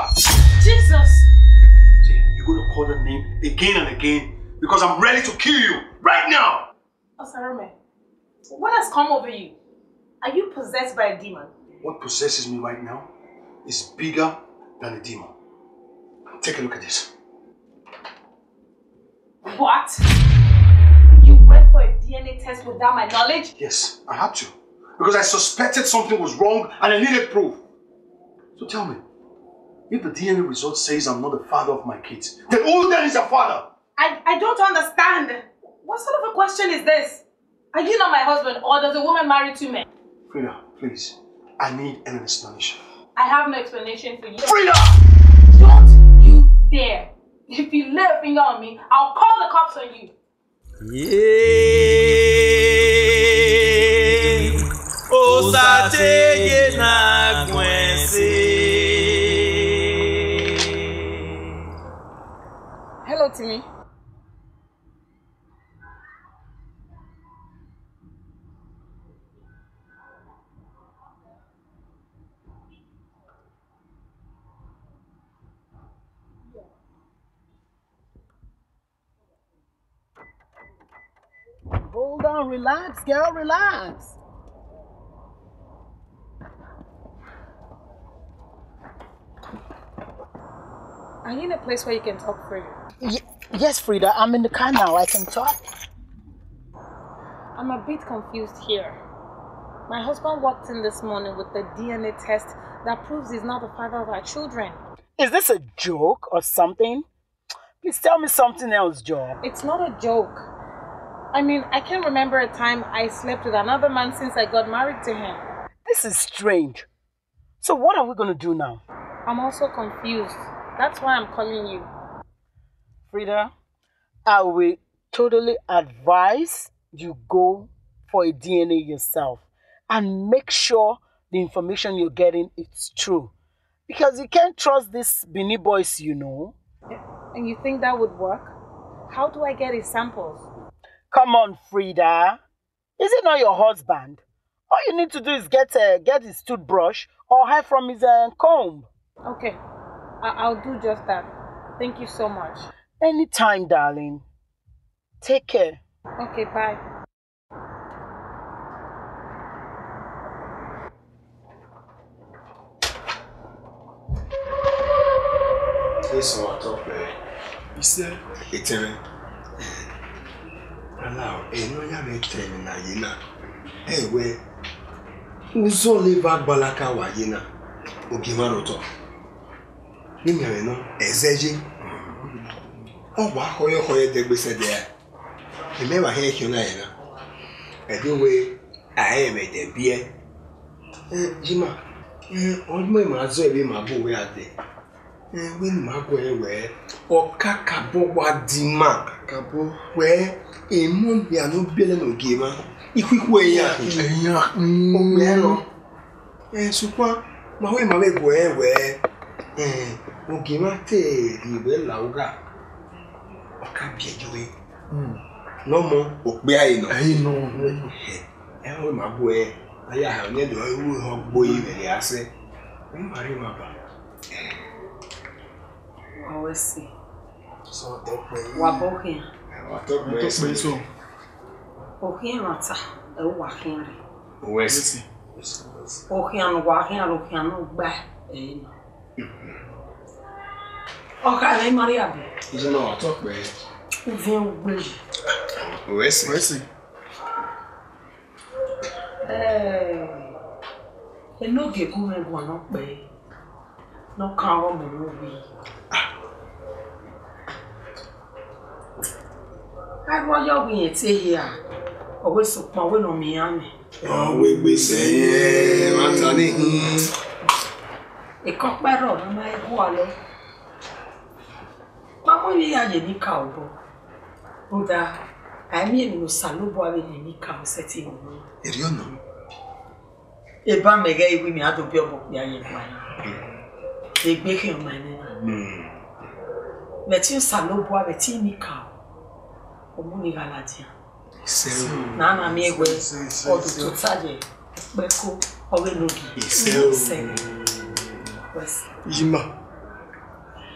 Jesus! See, you're going to call the name again and again because I'm ready to kill you right now. Osarome, what has come over you? Are you possessed by a demon? What possesses me right now is bigger than a demon. Take a look at this. What? You went for a DNA test without my knowledge? Yes, I had to. Because I suspected something was wrong and I needed proof. So tell me, if the DNA result says I'm not the father of my kids, then who then is your father? I don't understand. What sort of a question is this? Are you not my husband, or does a woman marry two men? Frida, please. I need an explanation. I have no explanation for you. Frida! Don't you dare. If you lay a finger on me, I'll call the cops on you. Hello, Timmy. Hold on, relax, girl, relax. Are you in a place where you can talk freely? Yes, Frida, I'm in the car now. I can talk. I'm a bit confused here. My husband walked in this morning with the DNA test that proves he's not the father of our children. Is this a joke or something? Please tell me something else, Joe. It's not a joke. I mean, I can't remember a time I slept with another man since I got married to him. This is strange. So what are we going to do now? I'm also confused. That's why I'm calling you. Frida, I will totally advise you go for a DNA yourself and make sure the information you're getting is true. Because you can't trust these Benin boys, you know. And you think that would work? How do I get his samples? Come on, Frida. Is it not your husband? All you need to do is get his toothbrush or hair from his comb. Okay, I'll do just that. Thank you so much. Anytime, darling. Take care. Okay, bye. This one top you said it's allow no ya be tell na yina we uzo liver balaka wa yina ogimaro to ni mere no ezeji ogwa hoye degbese de me ba he huna yina we aye me de bie jima odmo ma zo ebe ma bo we ade when ma go we okaka bo wadima kabo we emu ya no biele no gema ikwiku eya o me no supwa ma we go we o gema te ribe lauga oka biejowe no mo o pe ayi no we ma bo aya ha ne do ewu ho gbo yi be ase we mari ma ba Always see. So don't play. Wabokia. So. Okia rata. Wakiari. West. Okian Wakian Okian ba. Okay, Maria. You know what talk by. West. No get good one up by. No car movie. I want your being here. Always so power on me. Oh, we say, Anthony. A cock barrel on my wallet. Mamma, we are any cow. Buddha, I mean, no salubo in any cow setting. You don't know. A bam gave me out of your book, young man. They make him my name. Let you salubo a teeny cow. Omuni galatia. Nana me we o to tsaje beko owe logi. Wes. Jima.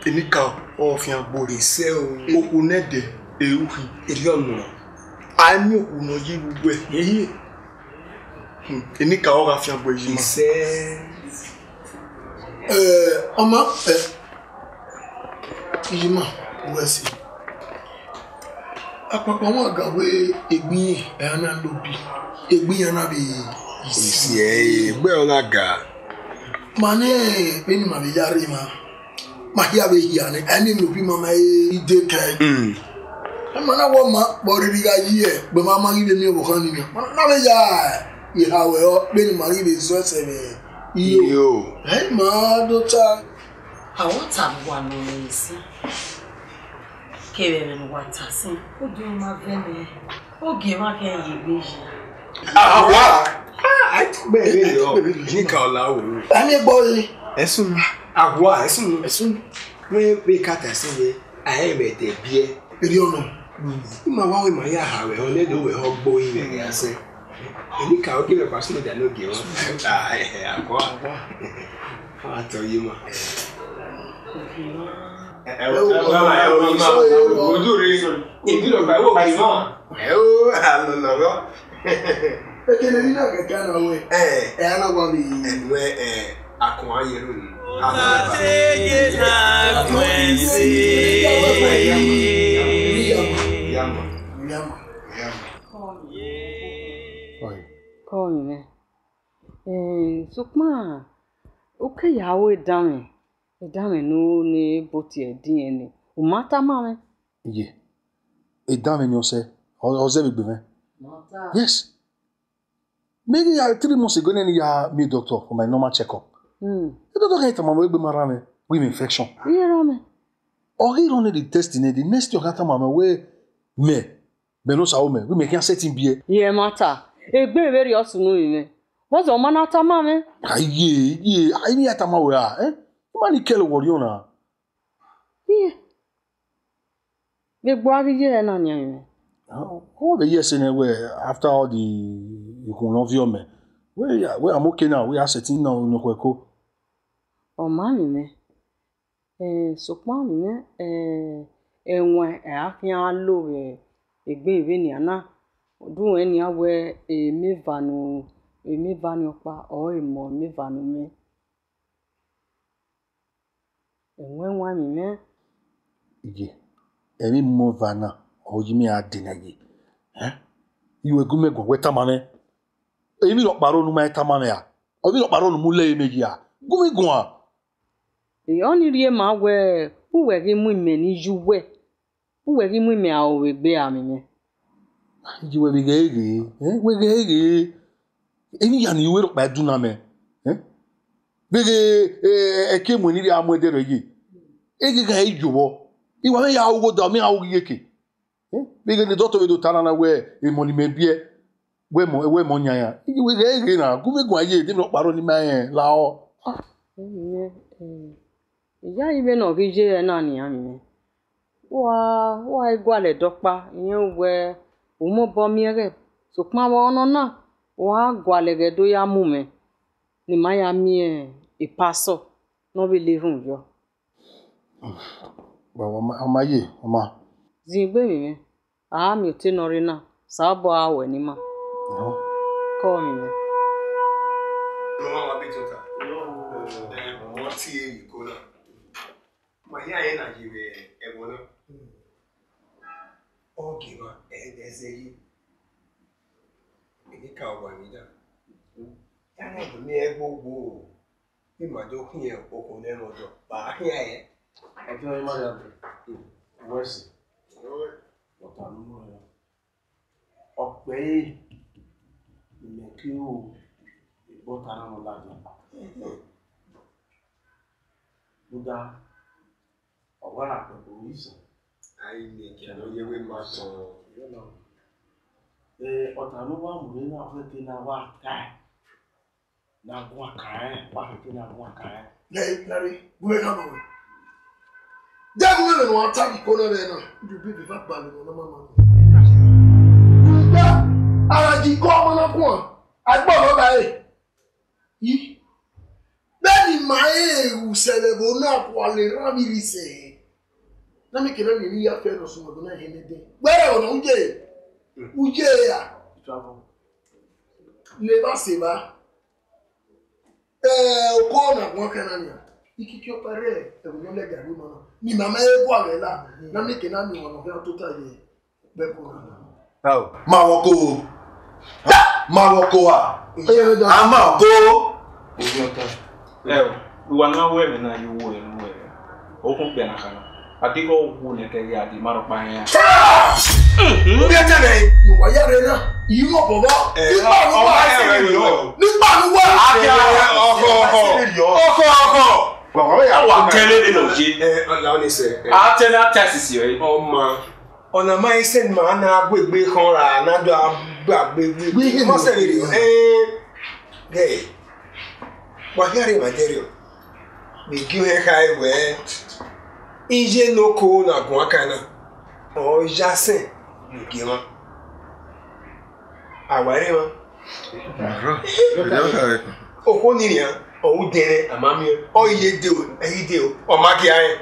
Enika ofia bori se oku nede euhi eriono ani oku no yiwe eyi Enika o afia bo yi se Oma Yima wesi Apapa won gawe egbin ana lobi egbin ana be isi egbe ona ga mane beni ma be yare ma hia be hia ne ani lobi mama ide kai mana wo ma boriri ga yi e be mama gi be mi o kan ni na be ya I hawe o beni ma gi be so se be iyo ma do ta awota bwa no nsi kebe no wata sin odu ma vele oge ma ke yi beji wa ai be yo Enika ola o ani gbo esun agwa esun we kata sin we ahe be te bie eri ono ma wa we ma ya hawe o le do we ho gbo ire ya se Enika o kile pass no da no ge o agwa ato yima Sukma, okay, yawe dame. Edame no ne boti DNA. Umata mame. Yeah. Edame no se. Oze be beve. Yes. Maybe 3 months ago then ya me doctor for my normal checkup. The doctor get mama we be marame with infection. Yeah, rame. Or he run the test in the next year kata mama we me. Me no sa o me. We make an setting bie. Yeah, mata. Egbe very osunu me. What's o manata mame? Yeah. I ni ata ma we Mani kele woriona. Yeah. The boy here na nyame. All the years in where after all the me. Where I'm okay now. We are setting now no kweko. O mami me. So mami me enwe afia lo egbe iwe ni ana. Du eni awe mevanu opa o emo mevanu me. Enwe mi me. Ije. Emi mo vana o jimi adina yi. Iwe gume go weta mame. Emi lo paro nu ma eta mame ya. Obi lo paro nu mu le meji ya. Gume gun a. E oni rie ma we uwe gi mu ime ni juwe. Uwe gi mu ime a o we gbe ami me. Ije we bi gege. We gege. Emi ya ni iwe lo pa duna me. Bege eke mo ni ri amode re yi. Ege ga ijowo. Iwa me ya ugo da me awu yeke. Bege ni doctor we do tanana we e mo ni me bie. We mo nyanya. Ige we gege na gume gun aye de mi lo paro ni ma yen la o. Iya ibe no gi je na ni ami me. Wa igwale dokpa yen we o mo bo mi re. So pa wa ono na wa gwale ge do ya mu me. Ni ma ya mi e paso no be le run yo. Ba wa ye ma. Zingbe mi me. Mi o te nori na. Sa bo awe ni ma. Call me. No wa bitota. What see you go na. Ma ya na jiwe ebono. Okay ma ezegi. Enika wa mi da. Ya na do mi egbogbo. Bi ma do kun ye okun le rojo. Ba hin aye. Ajo ima ya wesi ota numu ya ope me ki o bota na no laje Buda owara pe police Ai ni ke no ye we ma so ota numu wa mu na fe na wa kai na gwa kai wa fe na gwa kai Larry, we come on. That woman will attack corner there. You be the fat bag no mama. Yeah, I come on up one. I bought her. Yi. Bẹ́ẹ̀ni mae usele na kwale rabirise. Na me kena ni ya fe no so mo na henede. Gbere ona uje. Uje ya. Travel. Le ba se ba. Oko na won kana ni. Ikiki opare e wo le gari mo. Ni mama e kwale la. Na me kena ni won fe to ta ye. Be ko na. Oh, Mawoko. Mawoko a. Amako. Wana wewe na yuwe. Okun pe na kana. Atiko owu ne ke ya di maro pa ya. Obi ata nei. No wa yare na. Yi mo bobo. Nígbà nu wa. Oko. Wa ya Wa tele de no ji. Allah ni se. A tele taxi yo. Oma. Ona mai sen ma na gbegbe kan ra na do gbagbe. Mo se ri. Gay. Wa yare material. Mi gi he kai we. Ije loko na gun akana. O jasen mi gi ma. Aware ma. Oko ni ya, o dere amami o ye de o, eyi de o, o ma ki aye.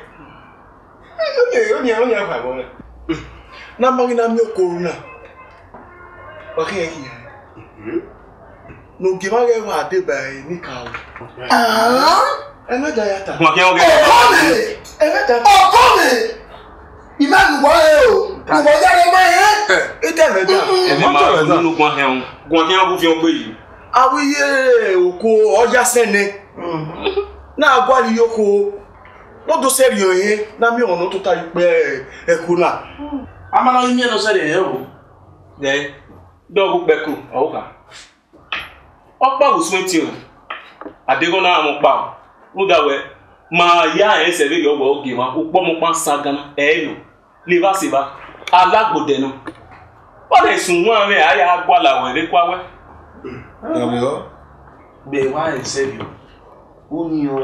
Oni afa mo na. Na mo na mi corona. O ki e ki. No gi ma ge wa de ba ni ka o. Eme da yata. Mo ke o ge. Eme da. O ko me. Imanu wa e o. Mo bo jare ma e. E te me da. E ma nu gwan he on. Gwan he on bu fi on pe yi. Awiye oko oja sene. Na agwali yoko. No do serio ye. Na mi ono to ta ipe ekuna. Amana yin no se de o. De dogu beku o ka. Opa usmeti o. Adego na mo pa. Uda we ma ya en se ri yo wo oge ma upo mo pa sagana e no. Le va se ba. Alagbode no. O le sun wa me aya agwala we re kwa we. Amigo. Be wa en serio. Uni o.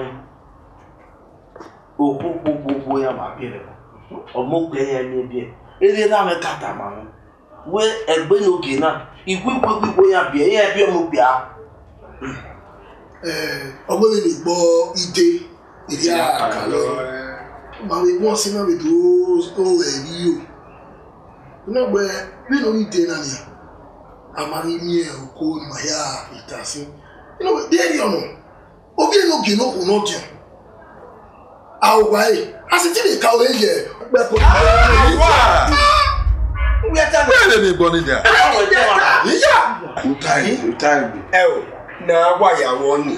Gbogbo ya ma bi re. Omo pe ya ni bi e. Ere na me kata ma won. We egbe no ge na. Igwe ya bi e bi omo bi a. Ọgbọ́n lè gbọ́ ìdè ìdí àkàlọ́ ma lè wọ́n sí náà lèdò ohun ẹ̀rí o nígbẹ́ nínú ìdè náà ni a máa ní ní ẹ̀kọ́ ìmọ̀yá ìtàsí déèrè ọ̀nà oge inú gè náà kò náà jẹun àwọ̀gbà ẹ̀ a sì tí lè ka orí yẹ pẹ́pọ̀ Bẹ́ẹ̀ ni gbọ́ níjà. Iya. Utai. Na agwa ya woni.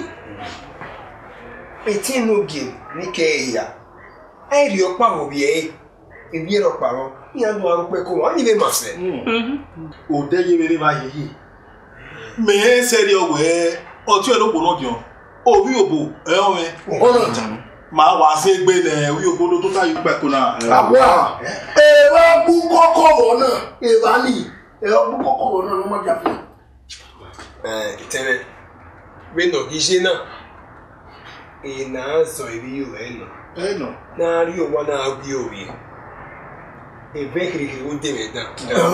Eti no gi ni ke ya. Ai ri opa obi e. Ebi ro pa ro. Ya do aru pe ko won ni le ma se. O de ye mere ba yi. Me se ri owe. O ti e lo po no jon. O wi obo e o me. ọ̀nà ìjà Ma wa se gbe le wi obo lo to ta yi pe ko na. àbúrà ẹ̀rọ bú kọ́kọ́rọ̀ náà ẹ̀rọ ní ẹ̀rọ bú kọ́kọ́rọ̀ náà ló má jà fún Tene. We no gi na. E na so ri yo e no. No. Na ri o wa na agbi o wi. E ve kiri kiri o de me da.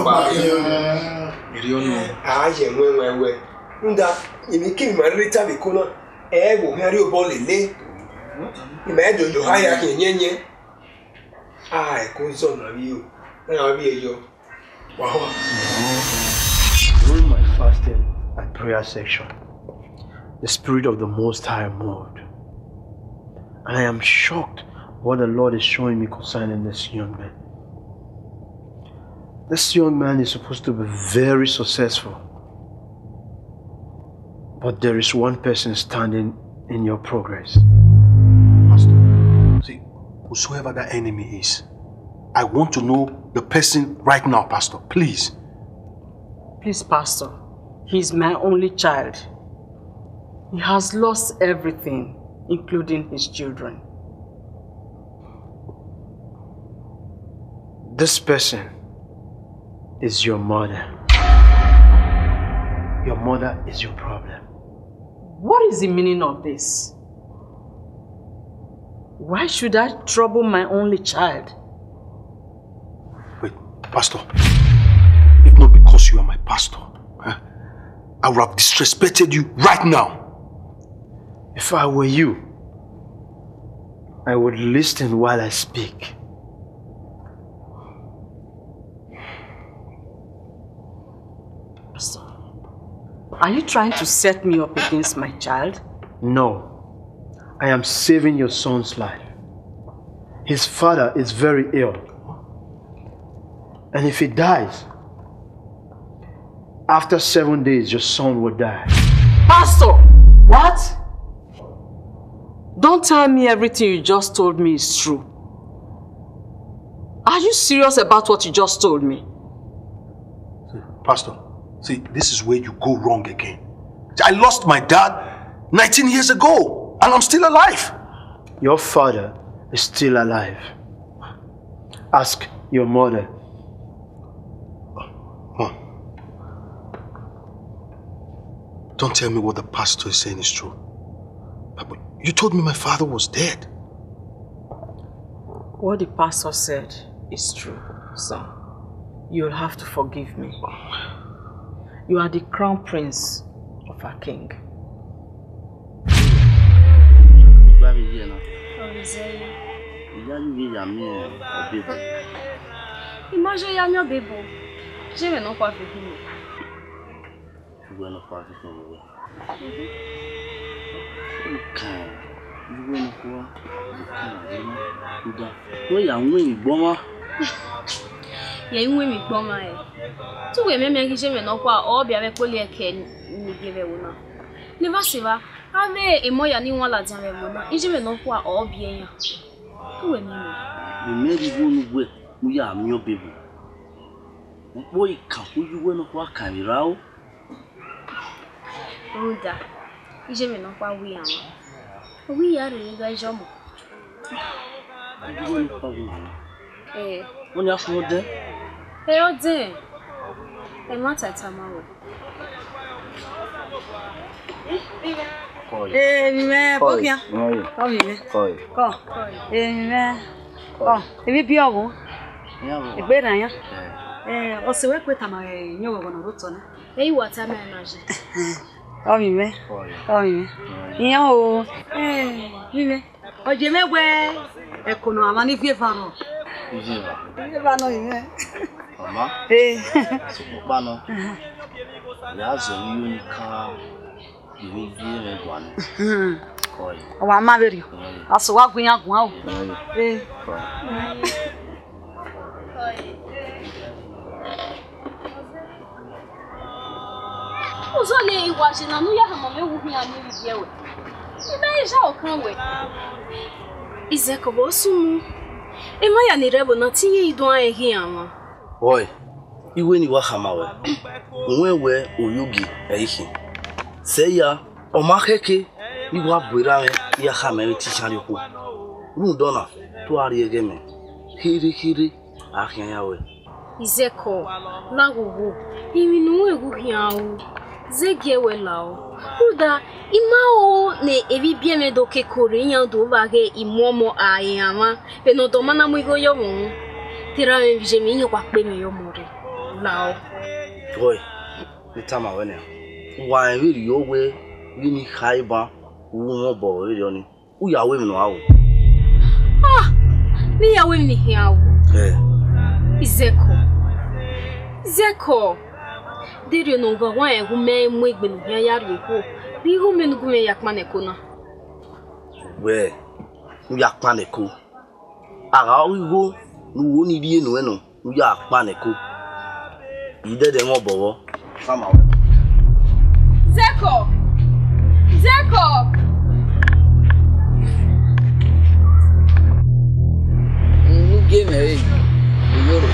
Iri onu. A ye we. Nda imi ki ma ri ta bi ko na. E wo ha ri o bo lele. Ime do yo ha ya ki nyenye. Ai ko so na ri o. Na bi e yo. Wow. During my fasting and prayer section, the Spirit of the Most High moved. And I am shocked what the Lord is showing me concerning this young man. This young man is supposed to be very successful. But there is one person standing in your progress. Pastor, see, whosoever that enemy is, I want to know the person right now, Pastor. Please. Please, Pastor, he's my only child. He has lost everything, including his children. This person is your mother. Your mother is your problem. What is the meaning of this? Why should I trouble my only child? Wait, Pastor. If not because you are my pastor, I would have disrespected you right now. If I were you, I would listen while I speak. Are you trying to set me up against my child? No. I am saving your son's life. His father is very ill. And if he dies, after 7 days, your son will die. Pastor! What? Don't tell me everything you just told me is true. Are you serious about what you just told me? Pastor, see, this is where you go wrong again. I lost my dad 19 years ago, and I'm still alive. Your father is still alive. Ask your mother. Mom, don't tell me what the pastor is saying is true. But you told me my father was dead. What the pastor said is true, son. You'll have to forgive me. You are the crown prince of our king. Ruda, ije me no kwa wi ama. Wi ya re ga jomo. Oni afro de. O de. E ma tata ma we. Mi me pokia. Ko mi me. Ko. Mi me. Ko. E mi bi owo. E gbe ran ya. O se we pe tama nyo go no ruto na. E wata me na je. Oh mi me. Oh mi me. Iyan o. Mi me. Oje megbe e kono ama ni fie fa no. Fie fa no mi me. Mama. So pa no. Ya zo ni ka ibi me gwan. Koi. O wa ma beri. Aso wa gun agun o. Uzole iwaje na nu ya hamo me wu hia ni bie we. Ibe ja okan we. Izeko bo sumu. E ma ya ni rebo na tinye idun ehi ama. Oi. Iwe ni wa hama we. Onwe oyugi ehi. Se ya o ma keke ni wa buira we ya hama we ti shari ko. Ru dona to ari egeme. Hiri ahia ya we. Izeko lagugu. Imi nu egu hia o. Zegie welao. Uda imao ne evi bieme do ke korean do bage imomo ayama. Peno do mana mu igo yomo. Tira me vije mi yo kwa pe me yo more. Lao. Boy. Mitama wene. Wa enri yo we ni haiba wu mo bo we oni. U ya we mi no awo. Ah. Ni ya we mi hia o. Zeko. Dere no go wan egu me mu egbenu ya yari ko. Bi ho me nugu me yakma ne ko na. We. Nu yakma ne ko. Aga wigo nu wo ni rie no eno. Nu yakma ne ko. Ide de mo bowo. Sama we. Zeko. Nu game yoro.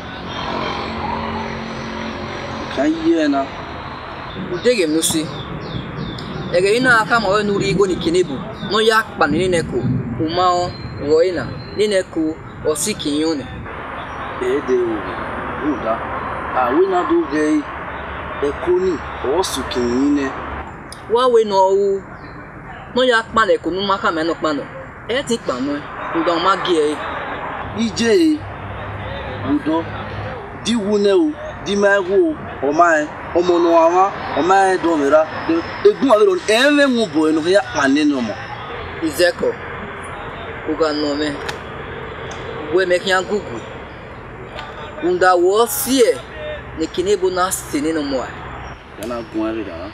Kayena. Udege musi. Ege ina kama we nuri igo ni kinebu. No yakpa ni neko. Umao roina. Ni neko osikinyone. Ede uda. We na do gay. Ekoni osukinyine. Wa we no u. No yakpa neko nu maka me no pano. E ti pa mo. Ndo ma gi Ije udo. Di wune o. Di ma wo. Omo no ama do mera egun awero enwe nwu bo enu ya pane no mo. Izeko uga nome we mekia gugu unda wo sie ne kinebo na sene no mo yana gun ari da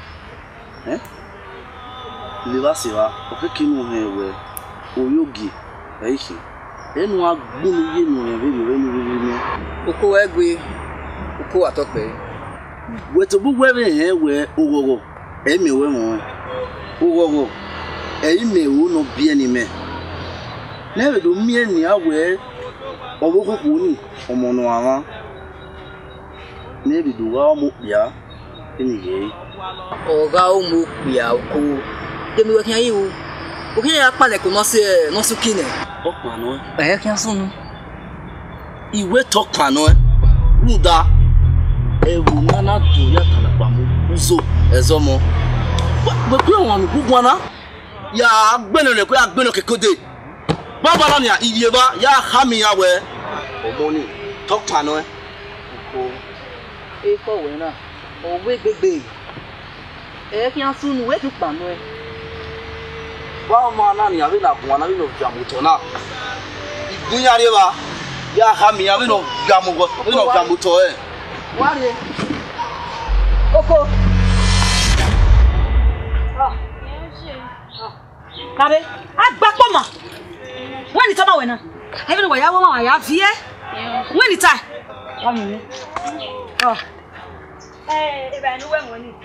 le va se va o ke kinu he we oyogi eishi enu agbunu ye nu ye ni uko egwe uko atope we to bu we he we ogogo emi we mo ogogo emi wo no bia ni me na we do mi ni awe ogogo ku ni omo no awa na bi do wa mo bia ni ye oga o mo bia ko demi we kan yi o o ya pale ko no se no su kine o pa no kan sunu iwe to pa no ruda ewu nana do ya tala pa mo uzo ezomo we pe won gugu na ya agbenu le ko agbenu kekode baba la ni iye ba ya ha mi ya we omoni to pa no ko e ko we na o we gbegbe kan sunu we tu pa no wa ma na ni abi na kun na bi no jamuto na igunya re ba ya ha mi ya bi no jamugo bi no jamuto wari oko Kare, agbapo ma. When it's about when even when I have here. When it's time. Come in. Oh. If I know when money.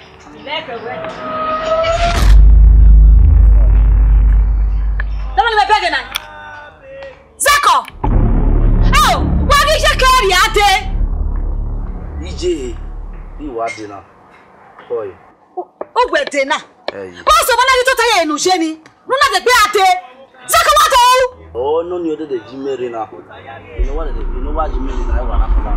Don't me beg na. Zako. Oh, what is your carry ate? DJ, you what dinner? Boy. Oh, we dinner. Boss, when you to tell you no sheni. No na de be ate. Zako what oh? Oh, no ni ode de Jimmy na. You know what Jimmy na wa na for.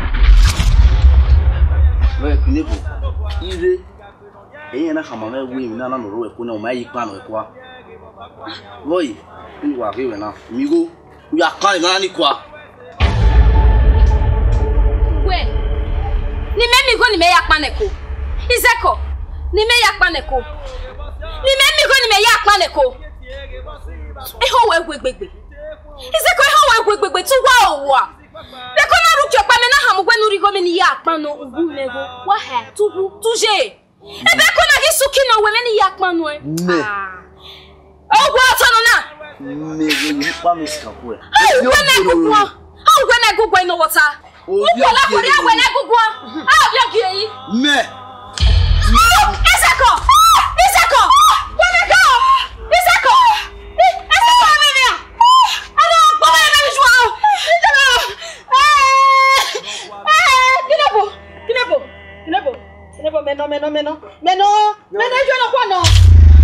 We kunibu. Ire. Eyin na kama me wi mi na na no ro epo na o ma yi pa no ekwa. Boy, you wa we na. Migo, you are calling na ni kwa. We. Ni me migo ni me yakpa neko. Izeko. Ni me yakpa neko. Ni me migo ni me yakpa neko. Eho we gbegbegbe. Izeko eho we gbegbegbe tu wa owa. Beko na rukyo pa me na hamugwe nuri go me ni yakpa no ugu mego. Wa ha tubu tuje. Ebe ko na gisuki no we me ni yakpa no e. Ogwa atano na. Me we pa me skapo e. Yo gbegbegbe. How when I go go in the water? Who will I put when I go go? Ah, you gay. Me. Isako. Isako. When I go. Isako. Isako Amelia. I don't go in the joie. Kinebo. Meno. You know what?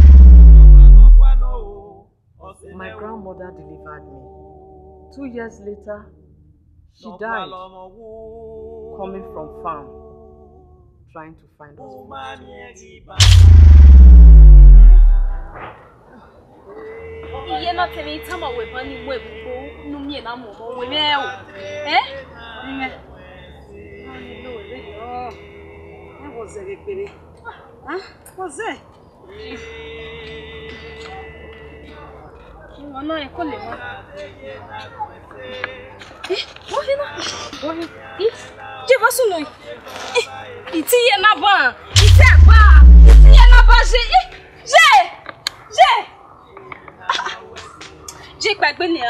My grandmother delivered me. 2 years later, she died, coming from farm, trying to find us. You're not telling me time away from the web, no me and I'm over with eh? What was it, baby? Huh? What's it? I'm not calling her. What is it? Give us a look. It's here, Naba. It's here, Ba. It's here, Naba. J'ai pas gagné.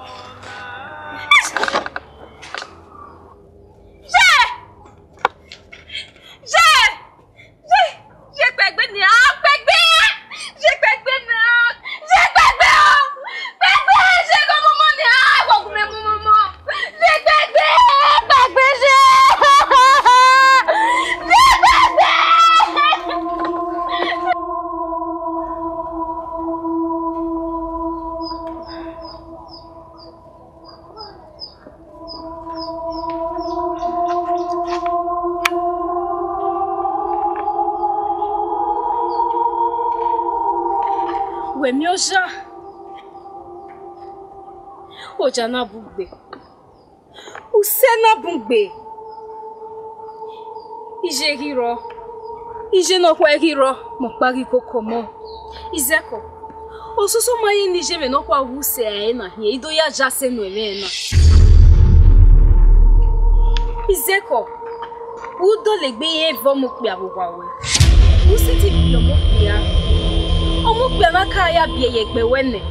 Wemioja Ojana bugbe Usena bugbe Ije hiro Ije no kwa hiro Mokpagi kokomo Izeko Osusu maye ni jeme no kwa wuse na hie ido ya jase no eme na. Izeko. Udo legbe ye vomu pe abugwa we. Usiti bi omo pe ya. Omo pe na ka ya bi ye gbe wene.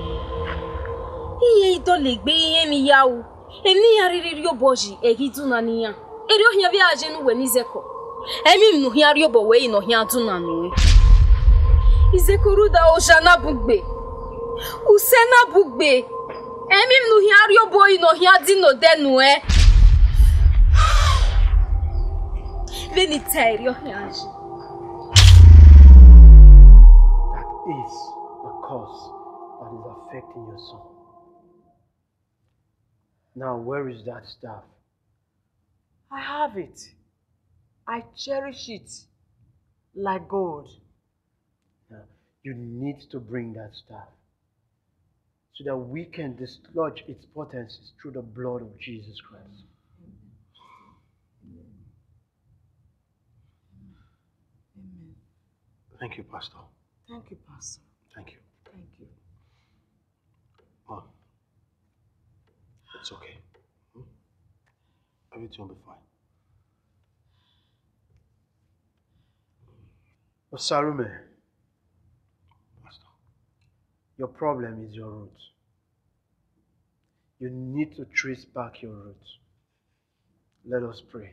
Iye ido legbe ye mi yawo. Eni ya riri oboji egidu na niya. Eri ohia bi aje nu we ni Izeko. Emi nu hia ri obo we no hia adu na nu. Izekuru da ojana bugbe. Usena bugbe. Emi nu hia ri obo no hia di no denu Veni terio hiaji. That is the cause that is affecting your son. Now, where is that staff? I have it. I cherish it like gold. Now, you need to bring that staff so that we can dislodge its potencies through the blood of Jesus Christ. Amen. Thank you, Pastor. Thank you, Pastor. Thank you. Thank you. Mom, it's okay. Everything will be fine. Osarume, your problem is your roots. You need to trace back your roots. Let us pray.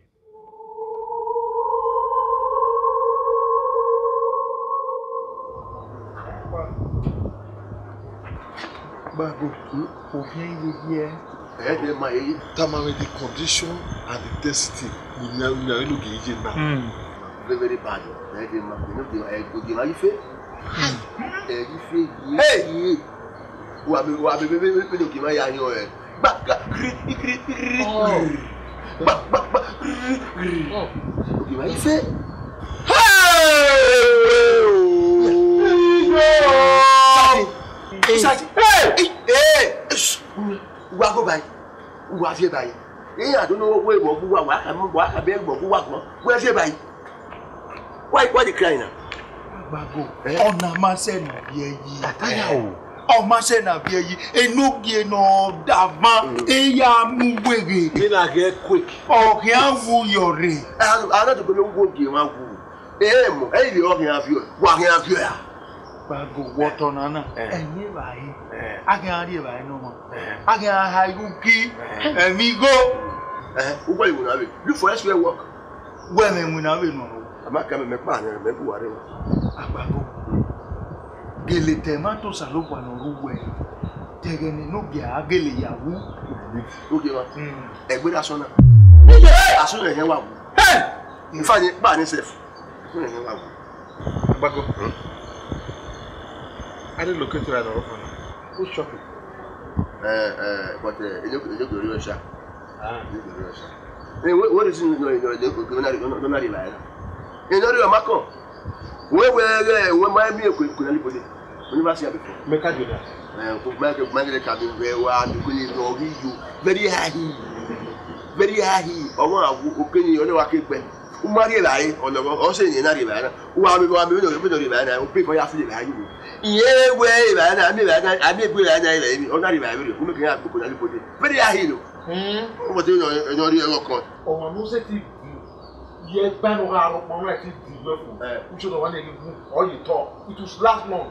Bago, my tamame the condition and the destiny. We are looking now. Very bad. Hey! Why the crying now? Bago, ona masena bieyi. O masena bieyi. Enogie no davan. Eya muwege. Me na get quick. O kian wu yore. I not to go go game and wu. Mo, the okin have you. Wa kian have you ya. Bago water nana. Enye bayi. Akin ari bayi no mo. Akin ha yuki. Emi go. Who you na be? Look for elsewhere work. When me na be no. Amaka me pa na me bu ware. Agbago. Gele temato salopwa no ruwe. Tegene no bia agele yawu. Okay ma. Egbe aso na. Aso na yen wa wu. In fact, ba ni safe. Aso na yen wa wu. Agbago. I didn't locate you at all. Who's shopping? But you go Russia. You go Russia. What is in no you know your Macron. Where my me could anybody. When you see before. Make a do that. Make cabin where you very high. Very high. Or one who you know, I keep Umari lie on the ocean in Arivana, who are Rivana, who pay for your free value. Yeah, way, I may be an or not who make up to anybody. Very high. What do you know? Your local. Oh, I'm not ye ban or out on right which is the one you or you talk. It was last month.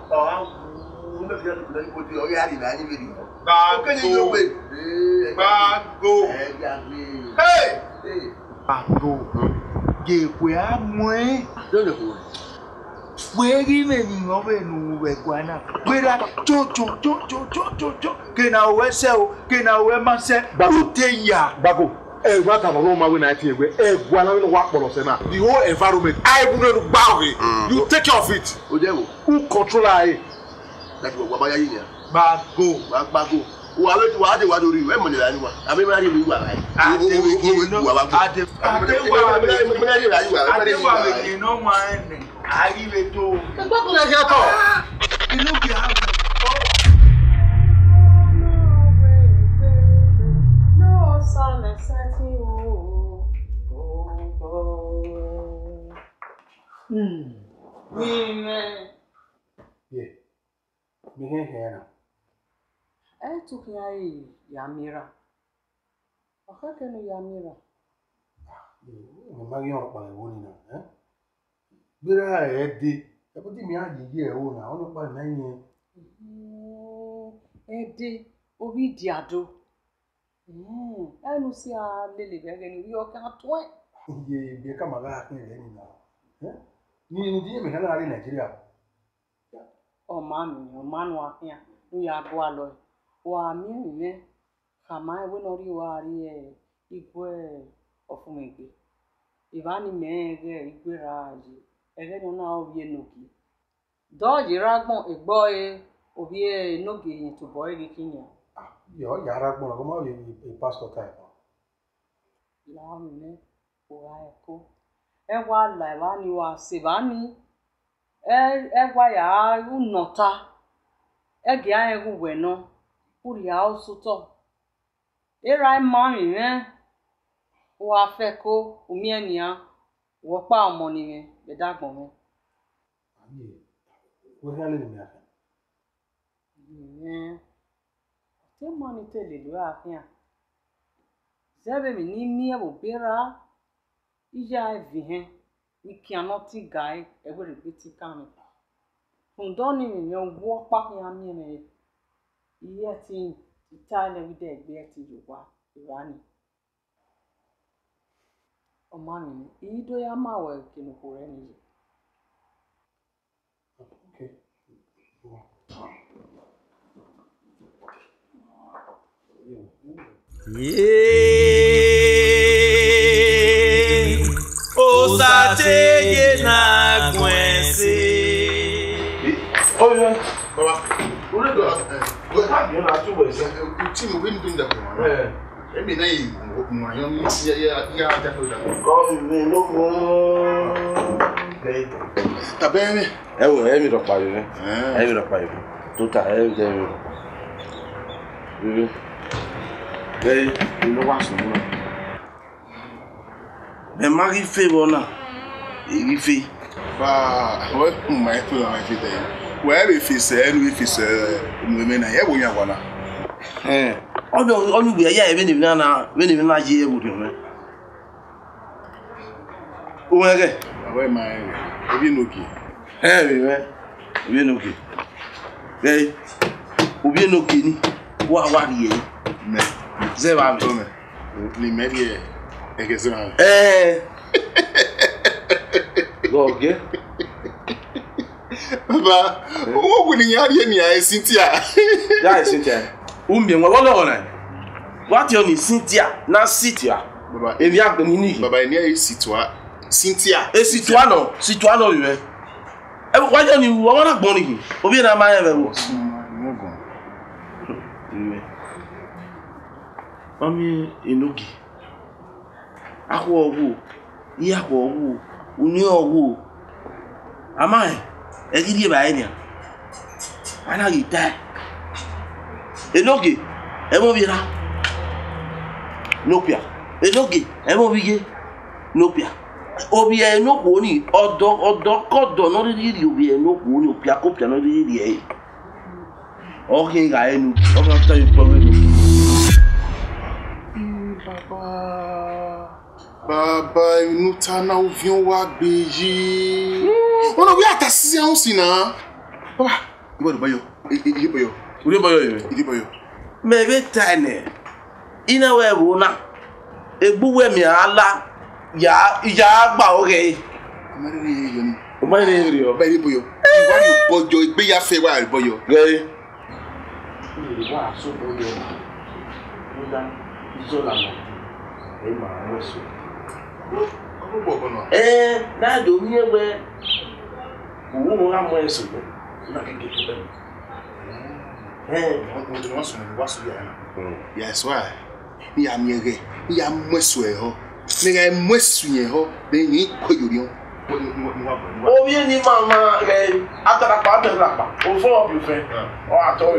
Hey! Bago. Ge kwe amwe. Wegi me ni ngove nu we kwana. Wera cho. Kena we sell, kena we mase. Uteya. Bago. What have a Roma when I tell you? The whole environment, I wouldn't bow it. You take care of it. Who control it? Like what about you? Bago. Who are you? What do you remember? I mean, I didn't know. Yeah. Mihena. took Yamira. How can you Yamira? Marion by one, eh? Bira Eddie, everything me I hear, oh, now, not by 9 years. Eddie, Obi Diado. I don't see a lily again. You can't wait. Ye become a rat anyhow. Eh? You didn't have in Nigeria. Oh, mammy, your man walking. We are Boalo. Or me, Hamai, when all you are here, equal of me. If any man, equal raji, and then now be a nookie. Dodgy ragbon, a boy, or be a nookie into boy the king. Yo, Yarabon, come out a pastor type. Lamine, Oaco. And while Lavani was Sivani, why you nota? Again, who were no, who the house to talk. Here I mammy, eh? Who are feco, Umiania, what power money, the dark moment. We're having me. Money tell you here. Zebe mi ni mi ebo bera. Ija evihen. We cannot see guy ever repeat it coming. From dawning your walk back in me me. Yet in the time every day be at you wa Irani. O mami, ido ya mawe kinu kureni. Okay. Osate na kwense. Oh yeah, Baba. What have you not to say? Team win doing that. Maybe they my young yeah oh no. Tabene. Emi do pa yo. Emi do pa yo. Tota emi. Hey, you know what's going on? The Maggie Favor, if Bah, what my to my feet. Where if he said, if he said, women, I have one. Eh, only we are even if not here with you, man. Oh, okay. Where my Ubinoki? Hey, man, Ubinoki. Hey, Ubinoki, what are you? Zeba tome. Ni media egezana. Goge. Baba, o guni yari ni a Cynthia. Ya Cynthia. Umbe nwa wala ona. What you ni Cynthia na Cynthia. Baba, e mi agbe ni ni. Baba ni e Cynthia. Cynthia. E Cynthia no we. E wa jo ni wo wona gbon ni. Obi na ma e be wo. Mami enogi. Akwo owo. Iya akwo owo. Uni owo. Amai. Ejidi ba enia. Ana gita. Enogi. Emo bira. Nopia. Enogi. Emo biye. Nopia. Obi enokwo ni odo kodo no riri obi enokwo ni opia kopia no riri e. Okay ga enu. Oba after you problem. Baba, nous t'ana ou viens wa beji. On a vu à ta séance na. Baba, il va bayo. Il bayo. Uri bayo. Il bayo. Me be tane. Ina we bona. Egbuwe mi ala ya gba oge. Mari yoni. O mari ri o. Ba ri boyo. Wa ni bojo igbe ya fe wa ri boyo. Ge. Ni wa so boyo. Muda izola no. E ma mo so. Na do mi egbe owo mo ra mo eso na keke to mo do no so ni wa so ya na. Yes why? Ni ya mi ege, ni ya mo eso e ho. Ni ga mo eso yen ho, de yin ko yori ho. O bi ni mama re atara pa. O fo obi fe. O ato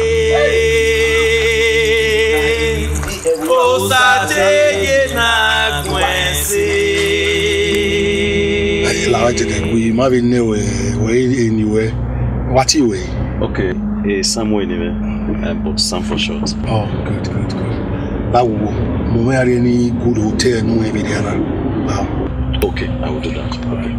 O sateye na kwense. La waje ke ku ma be ne we anywhere. What you way? Okay. Somewhere anyway, but some for short. Oh, good. That will no any good hotel, no Evidiana. Wow. Okay, I will do that. Okay.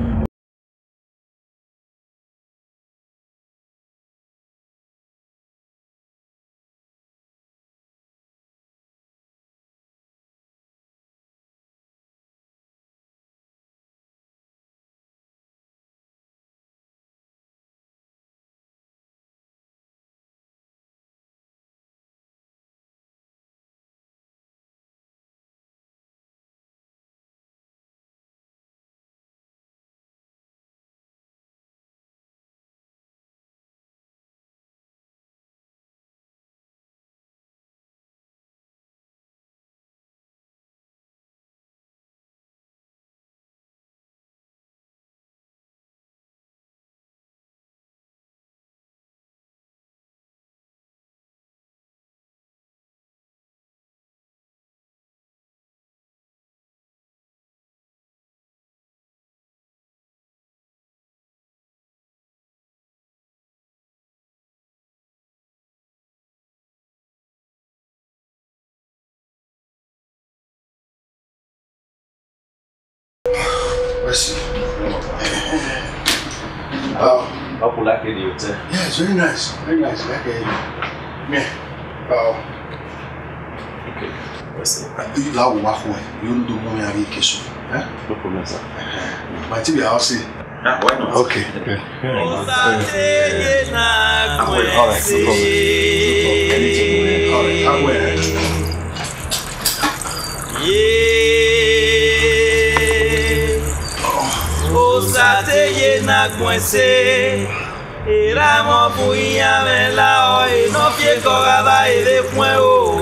How like the hotel? Yeah, it's very nice. Very nice. Like Okay. Merci. Là où you do more vacation. No problem, sir. But you will see. Why not? Okay. Good. All right. No problem. Anything. All right. Osateye na coincé. Éramos muy a verla hoy, no fiel corada y de fuego,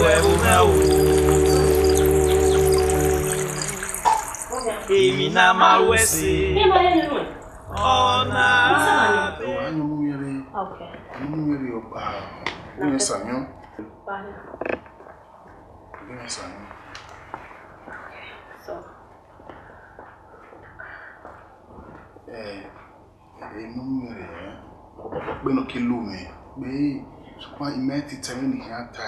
y mi nama huesi. Oh, na. Okay. Bueno, que lume, bem, só imete também já tá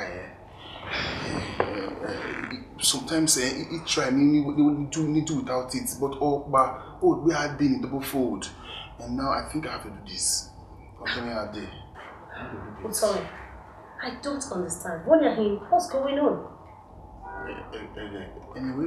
sometimes it try me need to without it, but we are doing double fold, and now I think I have to do this. Sorry, I don't understand. What are you? What's going on? Anyway,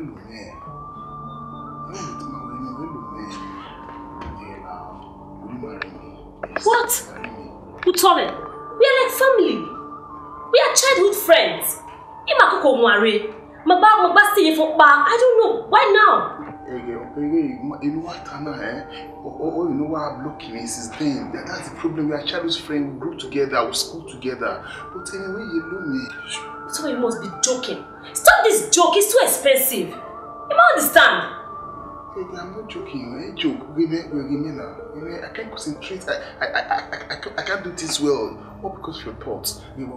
What? Utole, we are like family. We are childhood friends. Imakoko Mware. Magba stay for ba. I don't know. Why now? You know what, Anna, you know why I'm looking is then. That's the problem. We are childhood friends. We grew together. We school together. But anyway, you know me. So you must be joking. Stop this joke. It's too expensive. You might understand. I'm not joking. I joke. I can't concentrate. I can't do this well. All because of your thoughts.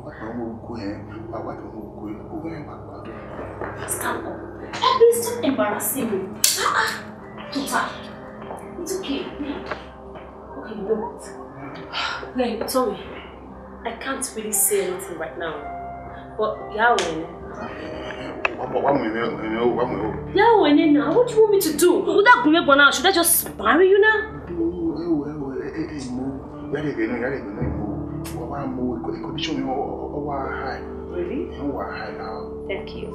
Stand up. Please stop embarrassing me. Tuta. It's okay. Okay, you know what? Wait, sorry. I can't really say anything right now. But Yahweh. Yahweh, now what do you want me to do? Would that go now? Should I just marry you now? Really? Thank you.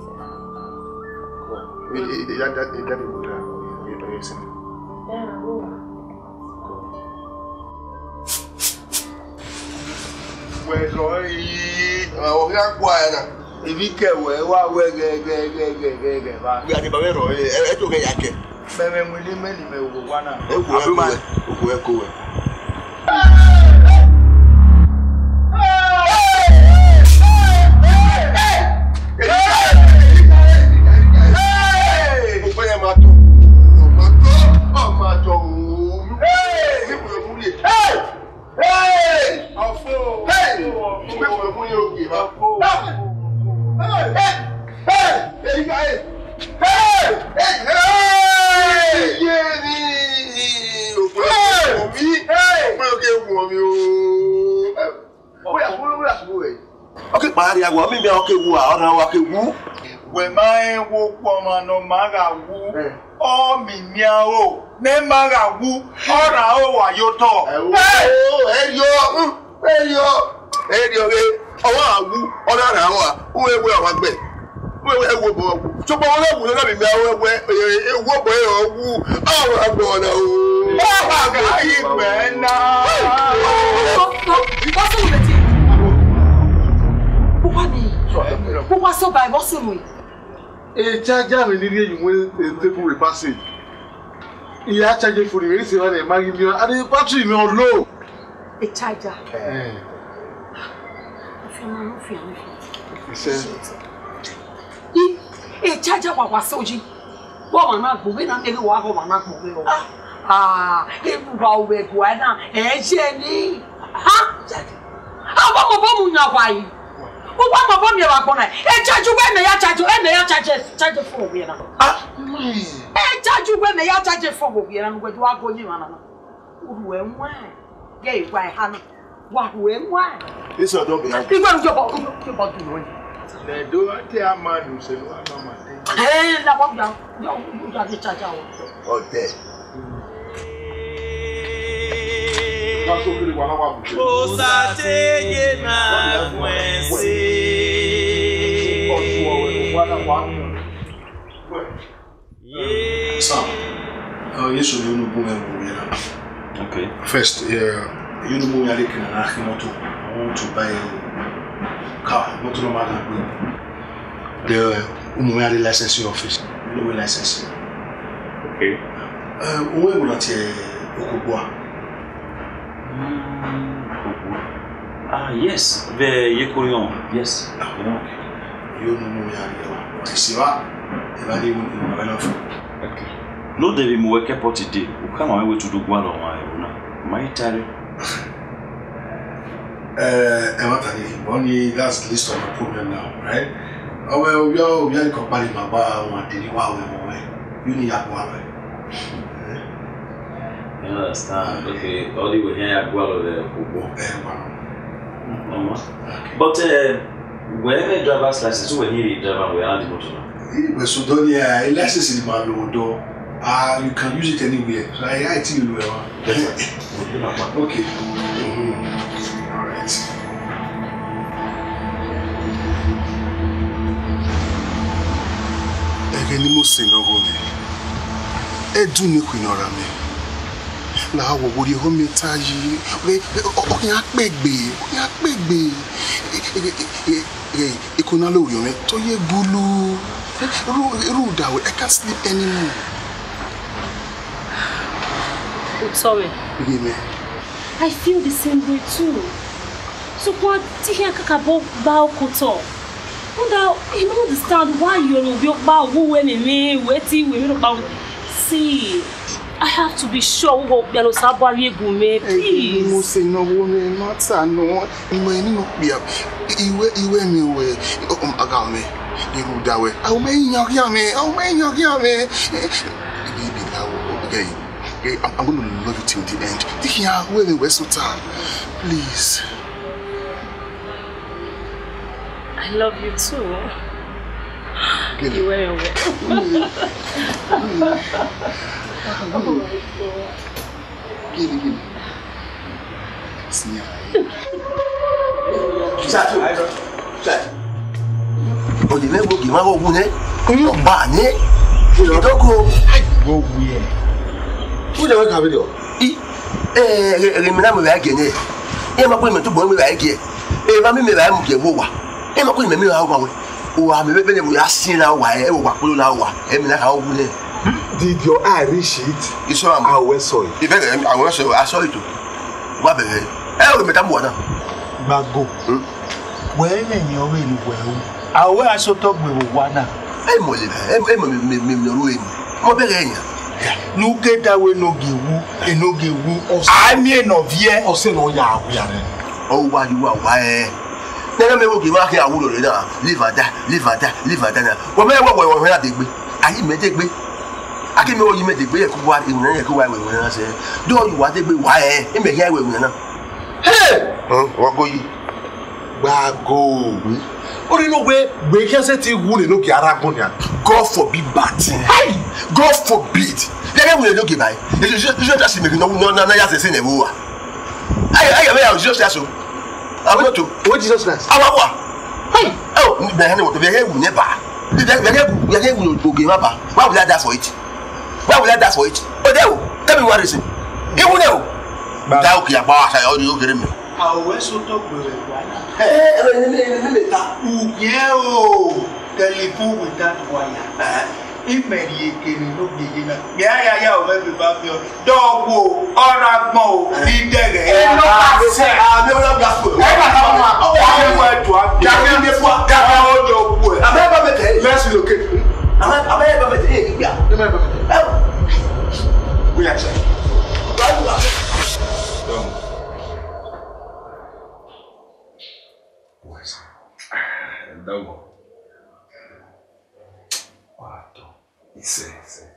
Ibi kewe wa we ge ba. We ati ba we ro e to ge yake. Be me mu ni me ni me wo wa na. E ko we. Hey! pari agwa mi o ke wu a ona wa ke wu we ma e wo po ma no ma ga wu o mi mia o ne ma ga wu ora o wa yo to erio ge o wa wu ona ra wa wo ewu awa gbe wo ewu bo so bo wo wu na mi mia wo ewu bo e o wu awa gbo na o ga yi gbe na Who was so by what's in me? A charger will need you when the people will pass it. He had charging for the reason why they marry me, and the battery me on low. A charger. He said, a charger was so G. Woman, not moving on every walk of not moving. Ah, it will be Guana, and Jenny. Ah, how about Why? Who want my bomb? You are going to charge you when they are charged, and they are charged for me. Ah, charge you when they are charged for me, and what you are going on. When why? Gay, why, Hannah? What, when why? This are don't be happy. You want to go about doing. They do not tell man who said, hey, now what you got the charge out. Oh, dead. Osate na mwense. Sam, yes, you know, okay. First, you know, I want to buy a car, not no matter. The Umuari licensing office, no license. Okay. Where will I tell Okubwa? Yes, the Yekurion, yes. You know, I see what? Okay. No, they will work up today. We come away to do one on my tariff. Only that's the list of the problem now, right? Oh, well, we are comparing my bar one day. Wow, you need a one. You understand? Okay, all the way here, I go out of the but wherever driver's license, when you drive, we are the motor. But so don't you license in my door? You can use it anywhere. So I tell you well. Okay. All right. Again, you must say no go me. Do ni kwinora me. La wo wo di home taji. Okin apegbe. Ikuna lo yo me to ye gulu. Ruda, I can't sleep anymore. Sorry. I feel the same way too. So what Tihian Kakabo Bao Koto? Now you don't understand why you're about who waiting with about. See, I have to be sure what Bello Sabari Gume, please. You say no woman, not no. You anyway. Agame. Ruda way. I'll make you I'm going to love you till the end. Tihian, where the West time. Please. I love you too. You were away. Give me. See ya. Shut. Oh, the man will give my own money. You buy it. You don't go. Go where? Who don't have it? Remember again. Emma women to boy me again. Eva me I'm getting over. Emma queen me out. Oh, I'm a baby. We are seeing our way. Did your eye reach it? You saw I went so. If I saw it too. What the hell? I will make a water. But go. When you're really well, I will also talk with one. I'm look at that way, no give and no give. I mean, of ye or say, no, ya. Oh, why you are why? Never me will give back here. Live at that. What may I take me? I take me. I can know you made the way what in the way when I say, do you want to be why? It may hear with me now. Hey, what go you? go. Or you know where we can say to who look Aragonia. God forbid bad thing. Hey, God forbid. They will look by. You just make no just say never. I just so. I want to. What Jesus Christ? Our hey. Oh, the hand of the head will never. The head will go give up. Why would I die for it? Why would I die for it? Oh, tell me what is it? You will know. That okay about how you get me. I was so talk with it. Hey, telephone with that wire. If many can look in a yeah, maybe about your dog, or a bow, in there. I never got to. I never met a let's look at me. I never met a remember. We are saying. Don't. Isso.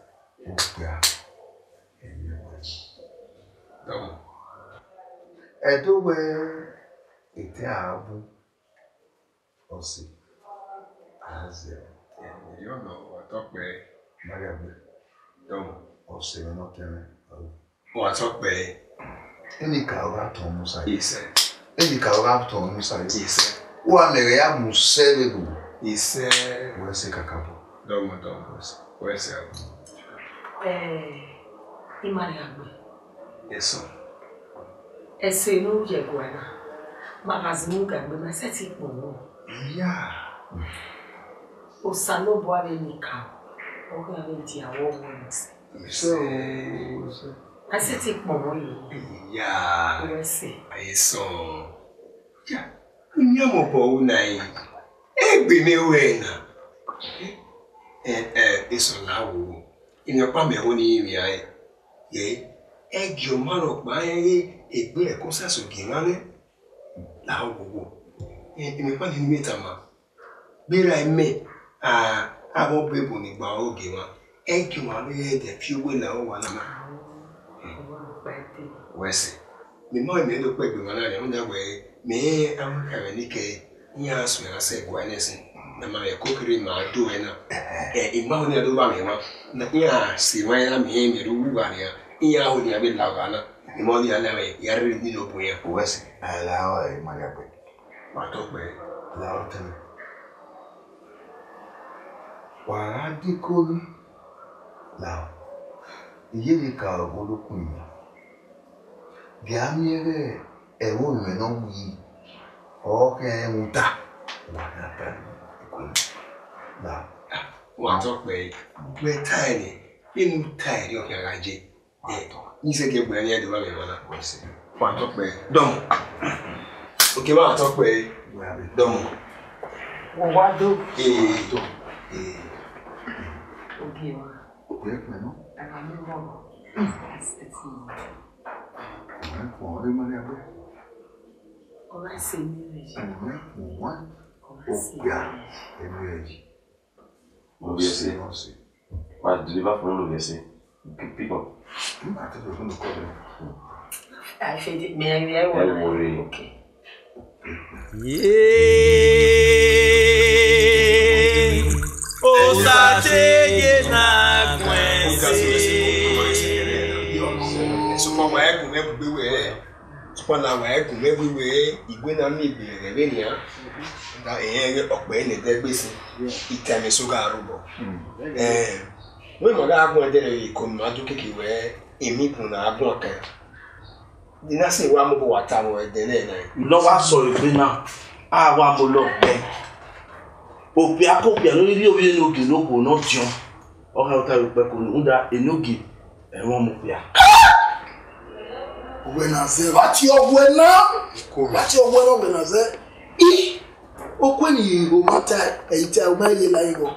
Então, é do ete abo osi aze eu não atokpe magabe então osi não tem o atokpe ele causa tomu sai isso ele causa tomu sai isso o amere ya muselebu isso o esse kakabo don't where's it? Imariagbe. Yes, Esse no Yeguana. Magazine Gagbe, my setting for yeah. O Salo Boare Nika. Okay, I won't. So, I said it for yeah. Where's it? I saw. Yeah. Nyamopo unai. Egbe me wena. Eso lawo imi opa me woni imi ai ye egi o maro pa ye egbe e ko saso gimane lawo gogo imi pa ni meta ma bera eme abo bebo ni gba oge wa egi wa le de fi we lawo wa na ma wese mi mo mi do pe gbe wa na le nda we me am ka ni ke nya aso na se gwa nesin na ma kokiri ma do ena imma honi ado ba me ma na iya si wa na me me ru ba ya iya honi abi la ba na imma ni ala we ya ri ni lo bo ya wese ala wa e ma ya pe ma to pe la o tele wa di ko ni la iye ni ka o lo kun ya bi ami ere e wo me no wi o ke muta wa na pa na wa to pe gbe tiny inu tiny o ya je ni se ke gbe ni e do ba me wona ko se wa to pe dom o ke wa to pe dom o wa do to o ke wa o pe no ara mi mo it's ko re ma ya be o ra se mi re Ogbia, energy. L'OVC. Ouais, tu vas faire l'OVC. Pick up. Attends, je vais nous coller. I feel it, mais I want to. Okay. Yeah. Osate na kwense. So my egg will be where. Spana my egg will be where. Igwe na mi bi revenia. Da eyen okpe ni de gbese itemi so ga rubo we mo ga agun ede re ko ma du keke we emi kun na agun kan dina se wa mo bo wata mo ede na lo wa so igbe na a wa mo lo pe o pe akopia no ri obi ni oge lo ko no tion o ha ta ro pe ko nda enogi e won mo pia we na se ba ti ogwe na se I okweni go mata eita o ma ye la igo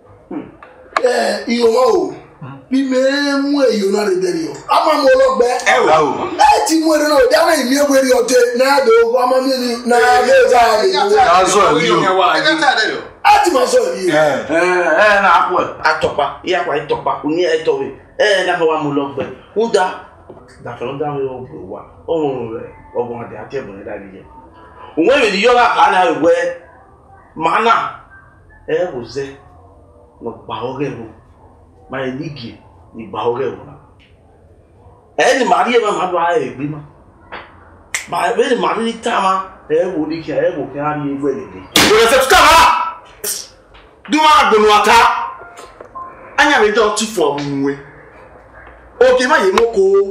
iyo ma o bi me mu eyo na re deri o ama mo lo gbe ti mu ere no da na imi egweri ote na do ama mi na le za ri na zo ri o ati ma so ri na akwa atopa iya kwa itopa oni etowe na fa wa mo lo gbe unda da fa unda mi o gbe wa o mo re ogun ade ati ebon da ri je Unwe mi yoga kana we mana woze no baoge wo. Ma enigi ni baoge wo. Ni Maria ma do aye gbe ma. Ba be ni Maria tama wo ni ki wo ki ari ewe lele. Wo se tama. Duma gbonu ata. Anya me do tu fo nwe. Oke ma ye moko.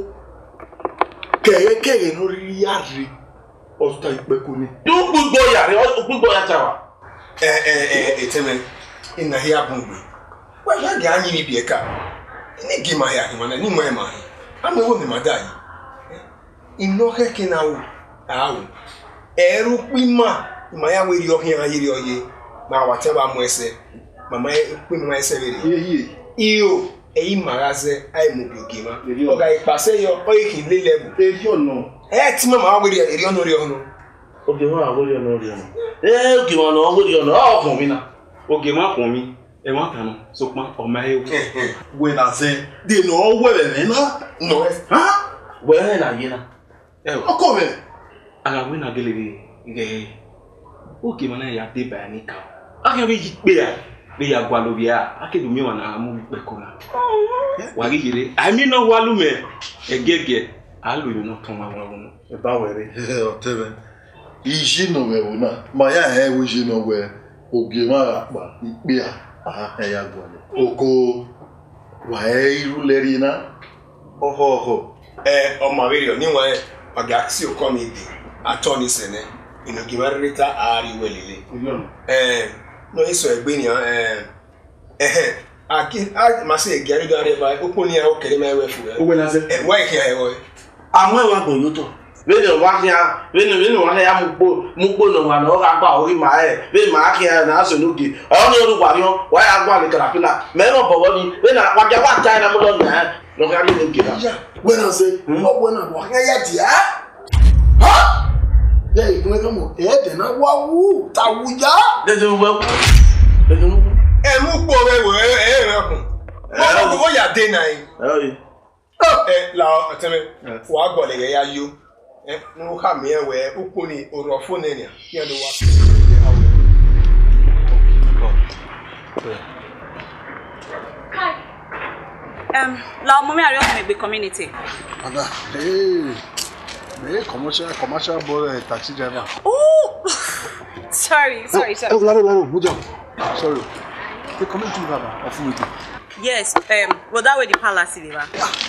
Kere no ri yari. Osta ipeku ni. Du gbogbo yari, gbogbo ya tawa. Eteme. Ina hia bungbe. Wa ya ga anyi ni bieka. Ni gima ya ni mana ni mo e ma. Ama wo mi madai. Ino keke na wo. Awo. Eru pima. Ma ya we ri ohia ayiri oye. Ma whatever mo ese. Mama e pima ese veri. Iyo eyi magaze ai mo biogema. Oga ipase yo oyi le level. Eyi ono. Ti mama wa we ri ono ri ono. Ogema wa we ono ri ono. Ogema no wa we ono. O fun mi na. Ogema fun mi. E won kan so pon o ma e. We na se. De no we be na. No. Ha? We na ye na. O ko me. Aga we na gele ge. Ogema na ya de ba ni ka. Aga we ji pe ya. Be ya gwa lo bia. Akedu mi wana amu pe ko na. Wa gi hire. Ami no walu me. Egege. Alu mi no ton wa won. E ba were. O tebe. Iji no we una. Ma ya we ji no we. Ogema pa ipe a ya gwale. Oko wa iru leri na. Oho. O ma veri ni wa oga si o ko mi bi. Atoni sene. Ino gimarita ari welele. No iso egbe ni ma se gari do are ba oponi a o kere ma ewe fu. O we na se. Wa ki a ewo. Amu e wa gbon yo to. Beni wa kia, beni wa ya mugbo no wa no ga gba ori ma e. Beni ma kia na so nugi. O ni oru wa yo, wa ya gba ni karapila. Me no bobo ni, beni wa ja wa ta na mo do na. No ga ni nugi na. We na se, o we na wa ya dia. Ha? Ya ikun ka mo de na wa wu, ta wu ya. De de wa. Mugbo we rakun. Mo ya de na yi. La ateme wa gbole ya yo no ha me we ukuni orofo ne ne ya no wa la mommy are on the community. Ada me commercial boy taxi driver. Oh sorry. Mujo. Sorry. The community driver of Mujo. Yes, well that way the palace is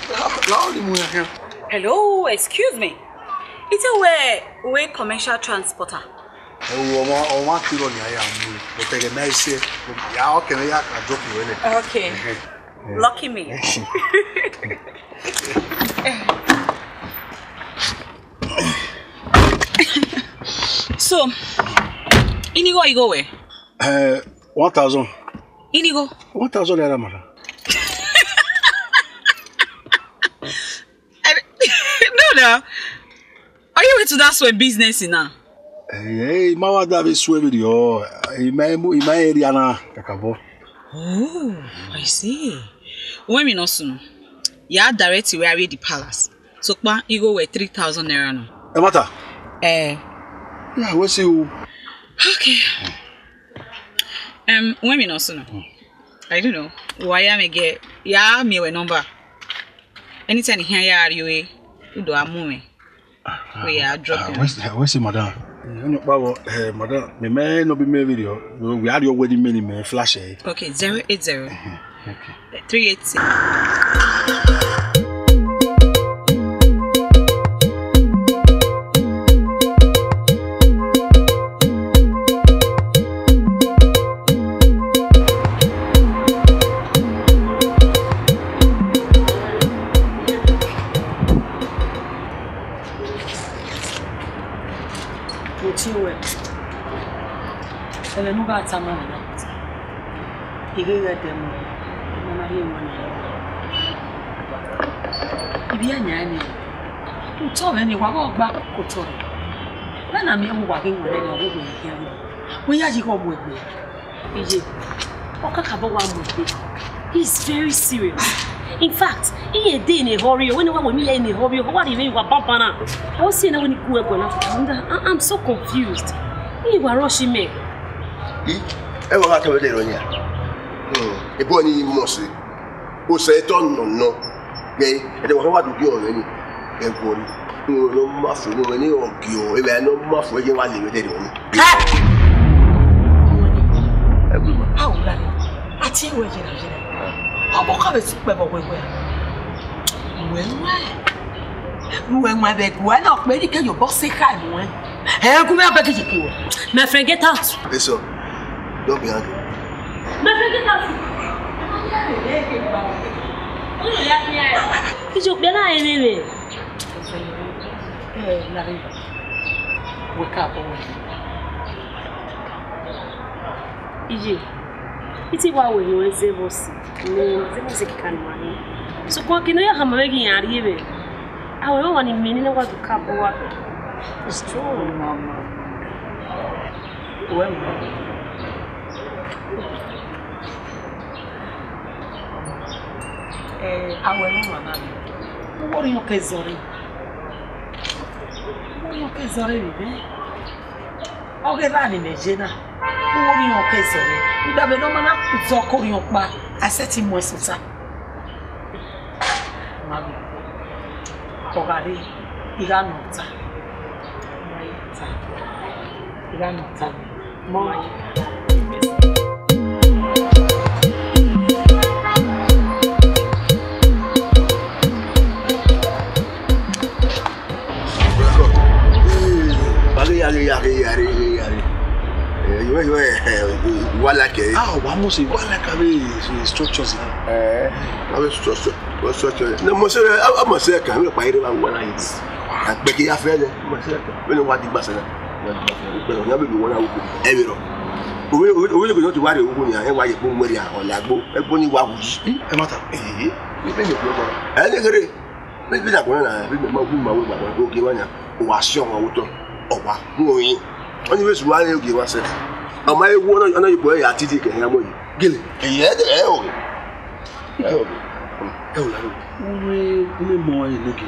Hello, excuse me. It's a way commercial transporter. Okay. Lucky me. So, Inigo, you go where? 1,000. Inigo. 1,000 naira, madam. No. Are you into that sweat business now? Hey, mawa David swear with you. Ima area na kakabo. Oh, I see. When we know soon, you are directly where the palace. So, you go with 3,000 naira now. Mata? Yeah, we'll see you. Okay. When we know soon, I don't know. Why am I get? Yeah, me a number. Anytime here you do a movie. We are dropping. Where's madam? Madam, me may not be my video. We are your wedding many may flash. Okay, 080 386. He's very serious. In fact, he a day in a hurry. When you me in a hurry, what even you were bumping now? I was saying when you go I'm so confused. You were rushing me. I will have to be there on you. A bonny mossy. Who say no. Gay, and what do you already? A body. No muffin, no any or you, if I know muff where you are living on. How, I tell you, how come it's when my bed went off medical, your boss say, I'm one. How come I beg you? My friend, get out. Yes, sir. Don't be angry. My friend, get out. Is your better anyway? Larry, wake up. Ije, iti wa we yo zevosi. Ne zevosi kikanwani. So kwa kino ya hamawegi yaribe. Awo wani mini na watu kapo. It's true, mama. Well. Awo no mama. What are you kezori? What are you kezori bibe? Oge vani mejena. What are you kezori? Ida be no mana zoko ri opa. Aseti mo esuta. Mami. Kogari iganota. Iganota. Moi. Vamos igual a cabeza, structures. Structures. No, mas eu que eu pai era uma nice. Porque a fé, mas eu não vou te passar. Eu não vou me olhar o eviro. O que eu te guardo o cunha é vai com Maria, olha, é bom igual o é mata. Me bem é negre. Me bem agora, me mal o que vai o ação ao outro. Owa, moyin. Oni we suwa le oge wa se. Ama ewu ona ibo ya titi ke ya moyin. Gele. Eye de e o. E o la lo. Ume mo e loge.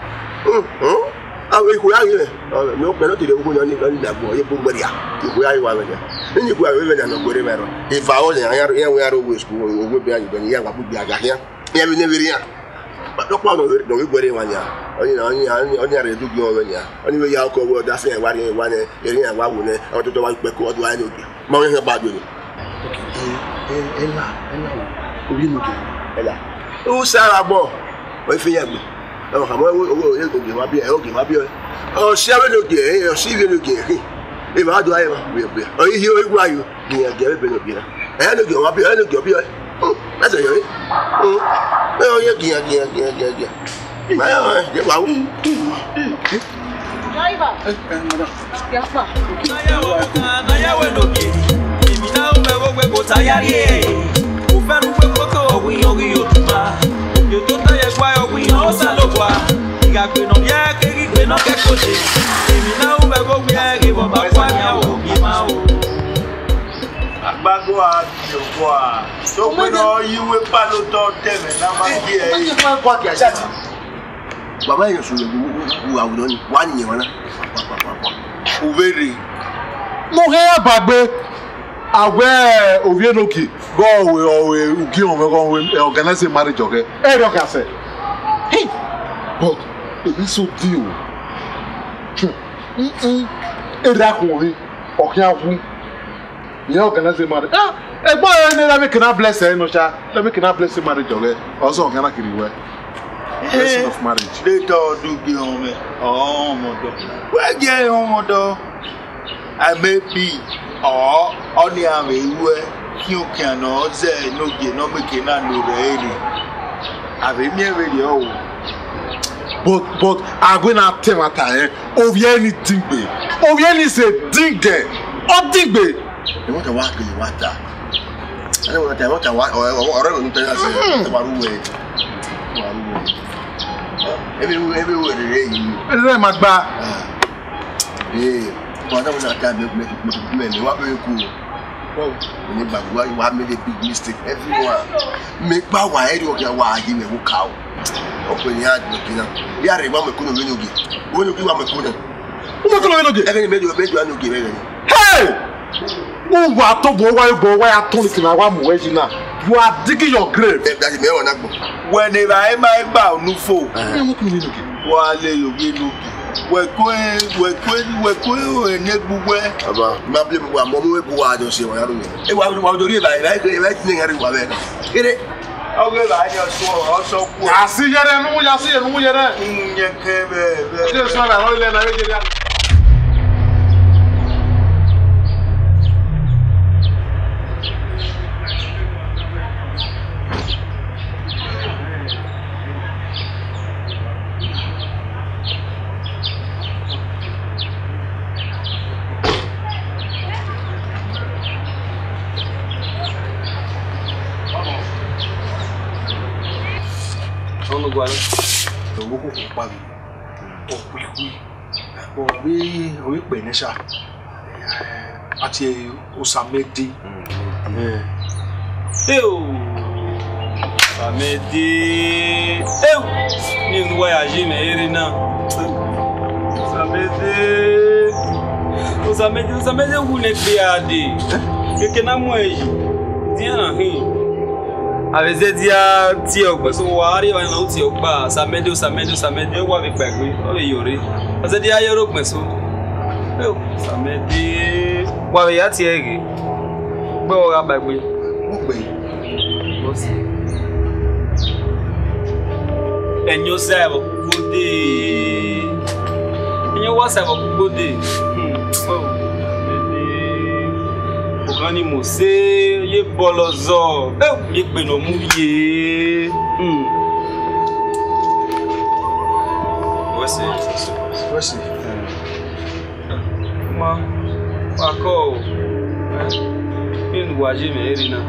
Awe ku ya ye. No pe no ti de ku ni la gbo ye bo gbori ya. Ku ya wa meja. Ni ku ya we na no gbori mero. E fa o le ya we aro we school we be ayi ben ya wa bu bi aga ya. Ya bi ne bi ya. Dokwa no we gbori wa nya. Oni are do gi o nya. Oni we ya ko wo da fe wa ni wa ne erin ya wa wo ne. O to wa pe ko o do wa ni oge. Ma we he ba do ni. Okay. Ela. Obi no ge. Ela. O sara bo. O fi ya gbe. O ka mo o e oge wa bi e oge wa bi o. O si awe no ge, o si bi no ge. E ma do aye ma bi. O yi o igwa yo. Ni ya ge be no bi na. E no ge wa bi, e no ge bi o. That's it, eh? Oh, yeah. Wow. Agbago a so pe no yiwe pa lo to teme na ma di e. Mo ti fa kwa ki asati. Baba yen so le wu awudo ni wa ni yen wona. Uveri. Mo he abagbe awe Ovienoki go we ugi on me go organize marriage okay. E do ka se. Hey. But e so deal. E da ko ri o kan wu. You organize marriage. A boy, let me cannot bless her, no child. Let me cannot bless the marriage. Also, can I kill you? Blessing of marriage. They don't do give on me. Oh, my God. Where get on, though? I may be, or only I may wear, you cannot say, no, get no making a new lady. I may be really old. But I'm going to tell my time. Oh, anything, babe. Oh, anything, ding it. Oh, ding it. You want to walk in the water. I don't want to walk or everywhere. Everywhere, my back. Hey, but I don't want to make me what very cool. Wow. You have made a big mistake. Everyone. Make my wife or your wife give me a cow. Open your hand, you are a woman who will give. When you give a macuna. Who will give? I made you a bed and you give it. Hey! Who want to go where I told you I'm waiting now? You are digging your grave. That's me on that. Whenever I might bow, no fool. While you be looking. We're going and everywhere. About my blame, one moment, I don't see what I don't know. It was the river, I think everyone. Get it? I'll go like your soul also. I see you there, I see you there. We pè ní ṣá àti Osamedi. Osamedi. Mi ń voyage mais Irina. Osamedi où n'est criade. Que na moeji. Tiens hein. Avec dia tio gbe so wari wa na uti ogba Osamedi wa be pegbe o be yore. Ose dia yoro gbe so. Osamedi wa be ya ti ege. Gbe o ga bagbe. Mo gbe. Mo si. Enyo sebo gbode. Enyo wa sebo gbode. Ogani mo se ye bolozo. Ye pe no mu ye. Voici. Ako. Mi ń voyage mais Irina.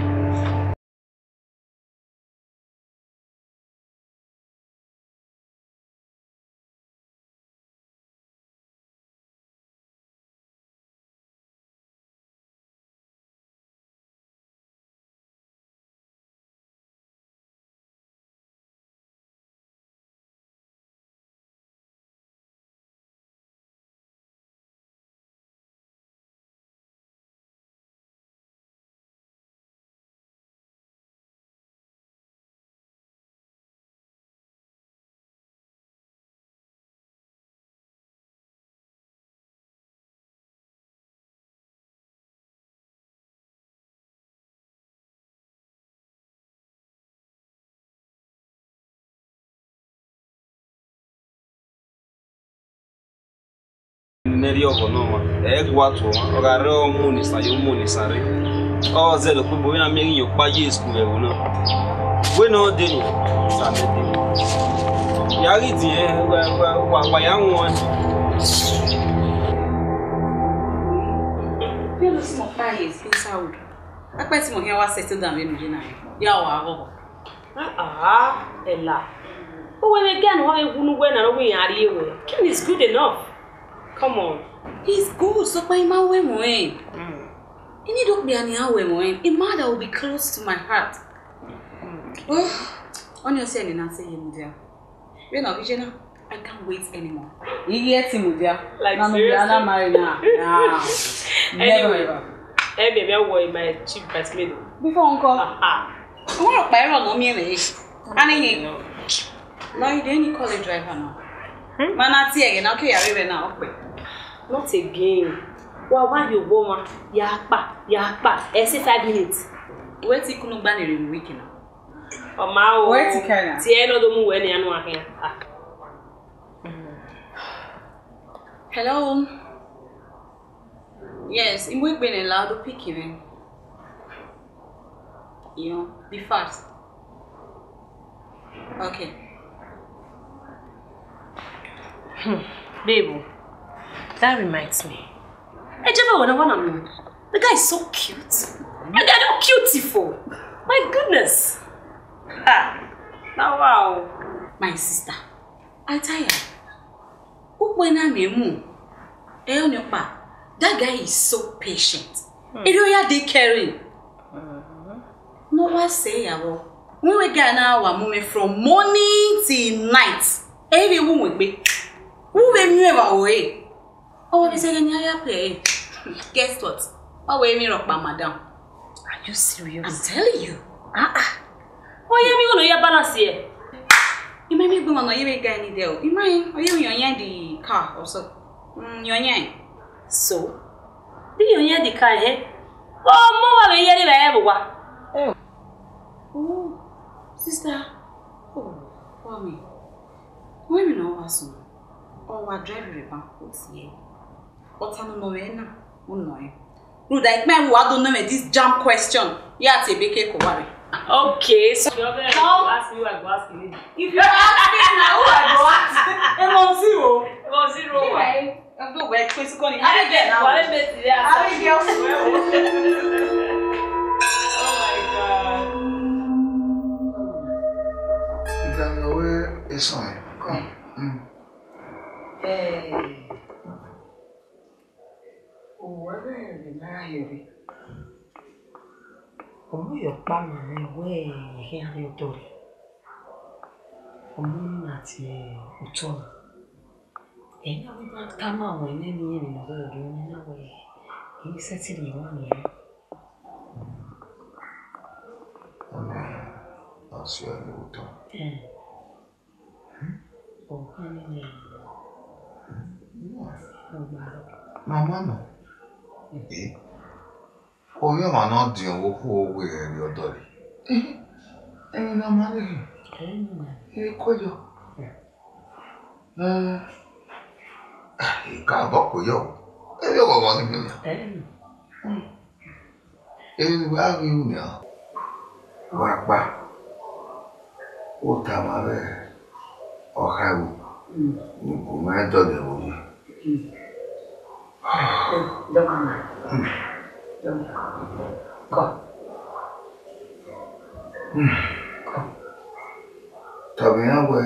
Neri ogonoma egwatu ogare omunisa yomunisare ozelo kubo na megi yopa Yesu ewo na we no dey no Osamedi yari di wa ya won Pelo se mo faz em saúde. A coisa mo wa settle down we no dey na ya wa go ela o we again wa we gunu we na no we ari ewe kin is good enough. Come on. He's good. So by my way, moen. You need to be an hour, moen. A mother will be close to my heart. Oh, on your saying, I say, Mudia. You know, Vijana, I can't wait anymore. You get him, Mudia. Like seriously. Married now. Never ever. Hey, baby, I was my chief bridesmaid. Before uncle. I want to buy on me, and no, you didn't call a driver now. Manati again, okay, I will now. Not again. Well, why you woman? Yakpa. Every 5 minutes. Where's the Kunubani in the weekend? Oh, my. Where's the Kana? Tieno don't move any annual here. Hello. Yes, in we've been allowed to pick him. You know, be fast. Okay. Babe, that reminds me. The guy is so cute. The guy is beautiful. My goodness. Now wow. My sister, I tell you, when I'm a moon, that guy is so patient. Iroya de carry. No one say yawo. When we get now our moment from morning till night. Every woman with me. Who will never away? Oh, we say you play. Guess what? Oh, we me rock madam. Are you serious? I'm telling you. Why you me gonna your balance here? You may be going on your guy any deal. You mind? Are you in the car also? Your So? Do you hear the car here? Oh, mama, we hear it everywhere. Oh, sister. Oh, mommy. When we know us, oh, we're driving the bank here. But I don't know where now. Oh, no. Look, like man, who don't know this jam question. You have to be careful. Okay, so you're going to ask me who I go ask you. If you ask me now, who I go ask? Zero. I'm going to work for school. I get now. I get Oh my God. Then the way is fine. Come. Hey. Oh, what are you doing? Oh, your palm away here, your door. Oh, not here, and I will not come out when any in the world in a way. He said to me 1 year. I'll see you later. Oh, honey. No, Mama. Oh, you are not doing what we are your dolly. No, Mama. Hey, Koyo. Káàbọ̀ kò yọ ẹbí ọ̀gọ̀gọ̀ ní mílíọ̀ èyí ni wàá rí ìwé ọ̀ wà pa ó ta máa bẹ́ẹ̀ ọ̀ka ìwò kò máa dọ̀dẹ̀ wò yìí. Tàbí yẹn wẹ̀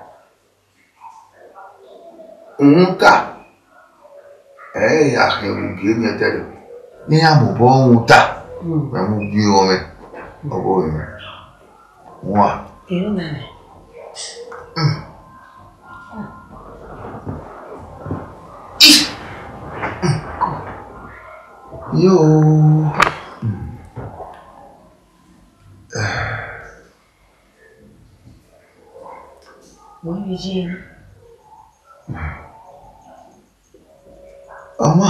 ta ya ke bi mi tele ni abubo ta me mu bi o me obo mi wa ero na yo mo ni je Ama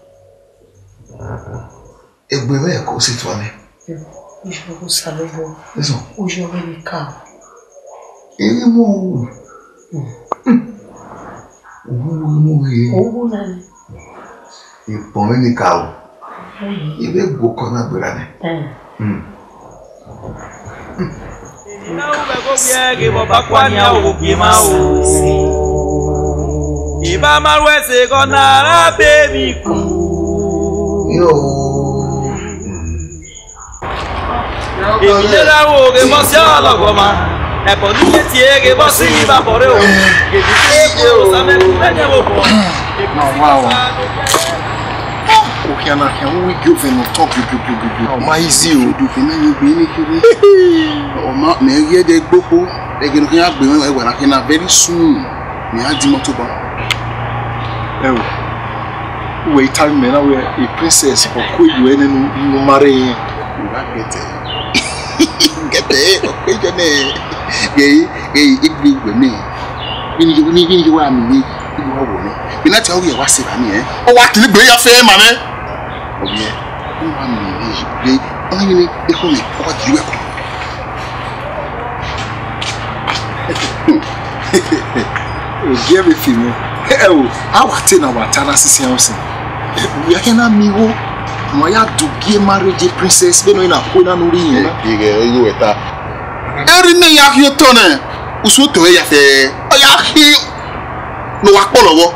egbe me ko si to ni je ko salobo eso o je o ni ka eri mo owó náà ni ìpọ́n ní ká o ibe gboko na gbera ni na ube go biege bo bakwanya o bima o iba marwese go na ra baby ku yo ìlera wo ge mo se ologoma e po ni ti ge bo si ba bore o ge ti se ko sa me ku me wo bo na wow o kiana ke o wi go ven top o ma easy o do fe na ni gbe ni kiri o ma me ye de gboko e ge no kian gbe we wa na kina very soon me a di moto ba ewo we time me na we a princess for ko you ene no mare yen wa gete gete o pe je ne ye igbe gbe mi ni wa mi ni igbe wa wo ni bi na ti o ye wa se ba mi o wa kini gbe ya fe ma me o bi e wa mi ni gbe o ni e ko mi o wa ji we ko o give me feel ewo awate na watara sisi house we can na mi wo mo ya dugie marriage princess be no ina ko na nuri yin ige iwo eta eri ni ya ki to na usu to ya fe o ya ki no wa po lowo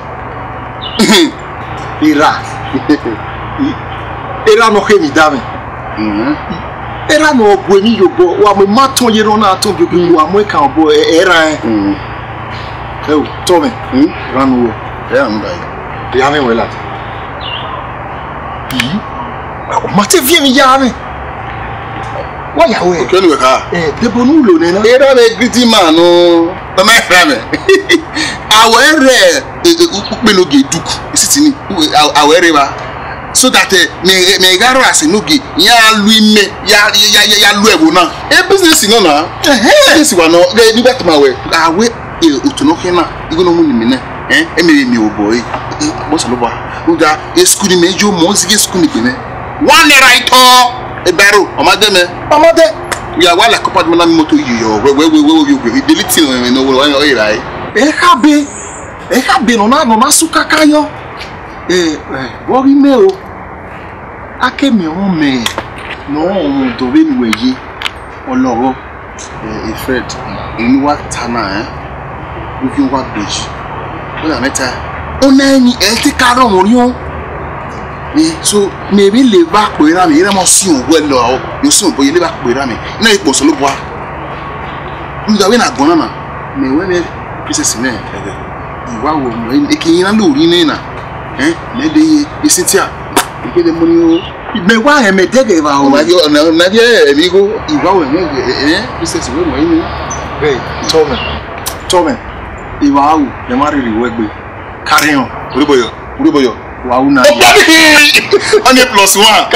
era no he mi dame era no bu ni yobo wa mo ma ton yero na ton bi wa mo kan bo era ewo to me ranu wo ya ndai ya me wela Mate vie mi ya ni. Wa ya we. Okay, anyway, ha. Debo nu lo ni na. Era be greedy man no. Na my friend. Awere ukpeloge duku. Isitini. Awere ba. So that me garo asinoge ya lu ime ya lu ewo na. Business no na. Business wa no. Ni bet ma we. Awe otunoke na. Igo no mu ni me na. Emere mi oboy. Mo so lo ba. Uga school ni mejo mo sige school ni pe me. One right o ebaro omade me. Omade. We are like couple man moto yo. We delete no wo right. Have been on na suka kayo. Wo ri me o. Akemi o me. No to be mi weyi. Oloro. Fred. Inu wa tana If you want beach. Ola meta. Ona ni ti karo mo ri o. So maybe le back pe ra mi re mo si o we lo yo si o boye le back pe ra mi. Na ipo so lo bo a. Nda we na gona na. Me we me princess me. Iwa wo mo ekin na lori ni na. Me de isiti a. Ike de mo ni o. Me wa he me dege ba o. Na je emi go iwa wo me princess we mo ni. Hey, Tome. Iwa wo le ma ri we gbe. Carry on. Uriboyo. Wow, na. On est plus one.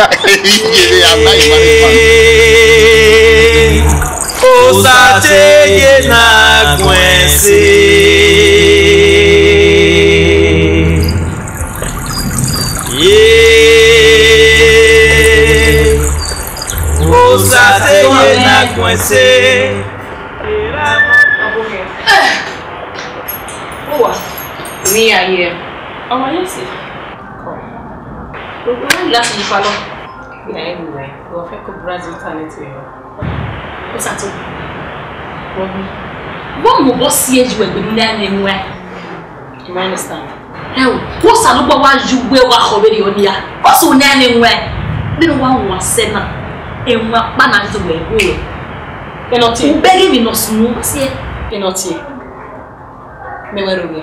Osate na kwense. Osate na kwense. Me are here. Oh, yes. Last you follow. Yeah, anyway. We'll take a Brazil talent to you. What's that? What more boss years you will be there anywhere? Do you understand? Hell, what's a number one you will walk already on here? What's on anywhere? Little one was sent up and what banners away. You're not here. Begging me no smooth, see? You're not here. Me where are we?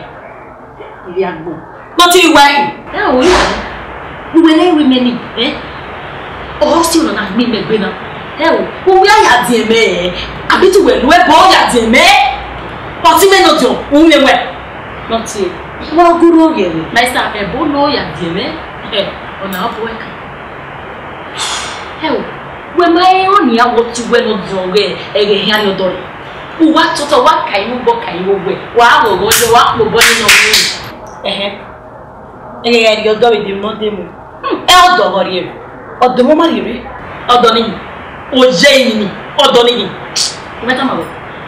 Not you way. No, we will women, oh, still not me, Megana. Hell, who we are dear me? A bit well, where boy are dear me? But you may not do, who we were. Not you. Well, good old year. My staff, a boy, no, ya dear me. On our work. Hell, when my own year, what you will not do away, again, your daughter. Who what to what kind of book can you wear? Wow, go to what will burn on you. Eh, your daughter did not demo. Elder warrior. Or the woman here. Or Donny. Or Jane. Or Donny. What am I?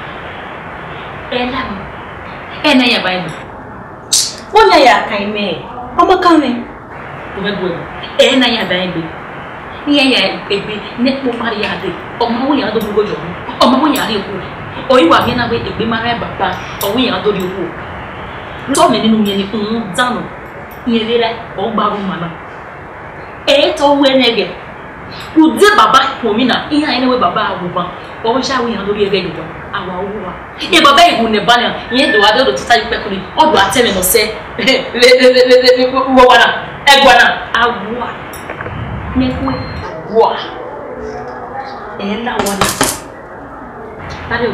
And I have one I can me. I'm a coming. And I have baby. Yeah, baby. Nepo Maria. Or my way out of the world. Or my way out of the world. Or you are going away to be my papa. Or we are doing you. So many new Zano. Yelera or Barumana. To when again. Who did Baba Pomina? In any Baba Wuba. Or shall we handle your baby? Our Wuba. If a baby who never yet do I do to type back or do I tell him or say, Eguana, Awa. Nekwe, Wa. Ella one. Hello.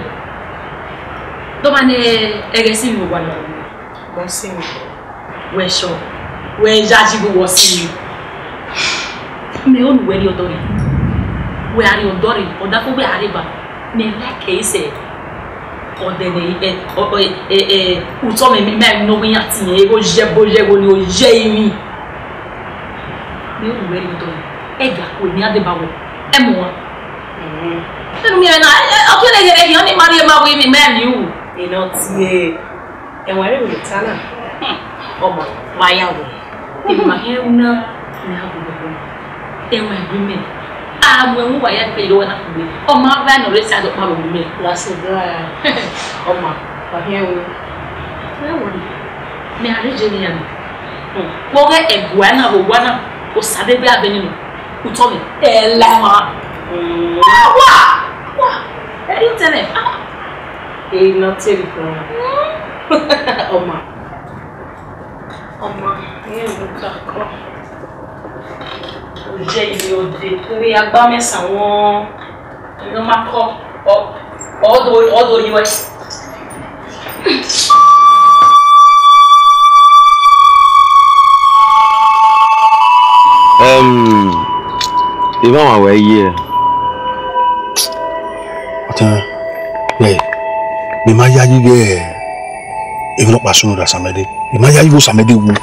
Domane Egesim one. Monsing. Where sure. Where Jajibu was seeing you. Me on where your daughter. Where are your daughter? Or that will be Ariba. Me like he said. Or then who told me, man, no, we are seeing a jebo no Jamie. Me on where your daughter. Egga, we near the bubble. Emma. Tell me, I can't get any only Maria, my women, man, you not see. And where will you tell her? Oh, my young. If my hair now. And my women, when we are paid one of me, or my van or side of my women, last of oh, my hair. Mary Jillian. Well, a guana or one or Saturday Avenue who told me, eh, Lama. What? I didn't tell him. He not telephone. Oh, my. Oh, my. Here we go. jẹ́ ilé òde torí agbá mẹ́sàn-án wọn ló máa kọ́ ọ̀dọ̀ ìwé. Ìbá wọn àwọ̀ ẹyẹ ẹ̀. Ọ̀tán bẹ́ẹ̀ ni máa yá yí bẹ́ẹ̀ èmi náà pàṣẹ ọ̀dà sàmẹ́dẹ́ ni máa yá yí wo sàmẹ́dẹ́ wo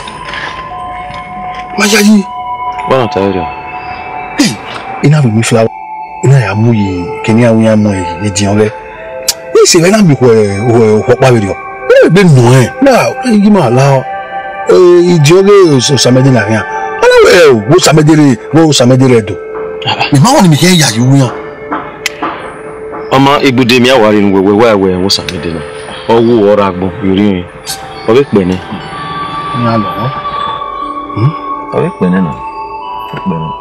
máa yá yí. Wọ́n náà tẹ́lẹ̀ rẹ̀. Iná mi fúláwọ́ iná yà mú yìí kìíní àwọn yà mú yìí jìyàn rẹ̀ ní ìṣẹ̀lẹ̀ náà mi wọ̀ pàwé rẹ̀ ẹ̀ bẹ́ẹ̀ nù ẹ̀ náà yí máa la ìjọ lé sàmẹ́dẹ́ nàárín à wo sàmẹ́dẹ́ rẹ̀ dùn mi máa wọ̀ ní mi kẹ́ yà yí wúyàn. Ọmọ ibùdó mi àwárí ni wẹ̀wẹ̀ wáyẹ̀wẹ̀ ẹ̀wọ̀n sàmẹ́dẹ́ náà ọwọ́ ọ̀rọ̀ àgbọ̀n ìrìn ọ̀rẹ́ pẹ̀ ní. Ní àlọ́ ọ̀rẹ́ pẹ̀ ní náà pẹ̀ ní.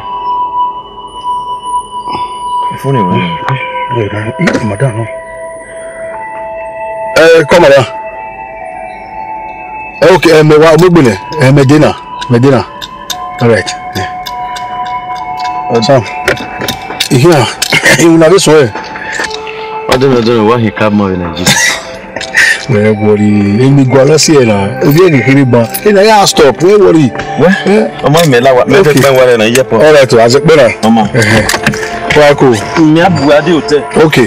Ìfúnni ìwé madam no. Come madam. Okay, me wa ogbene, Medina. All right. Sam. Here, you na this way. I don't know why he come more in Nigeria. Where worry, emi gwa lo si e na. Obi e kiri ba. E na ya stop, where worry. Ọmọ mi la wa, me fe pe wa na ye po. All right, as pe na. Ọmọ. Wako. Mi abu ade hotel. Okay.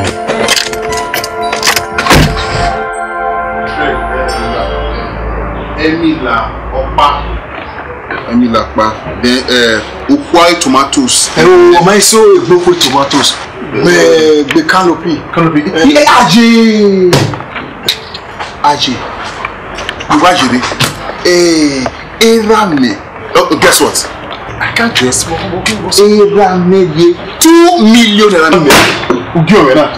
Emila pa. Then ukwa tomatoes. O ma so egboko tomatoes. The canopy. Aji. Iwajiri. Erame. Oh, guess what? I can't dress. Erame ye 2 million naira. Ugiore na.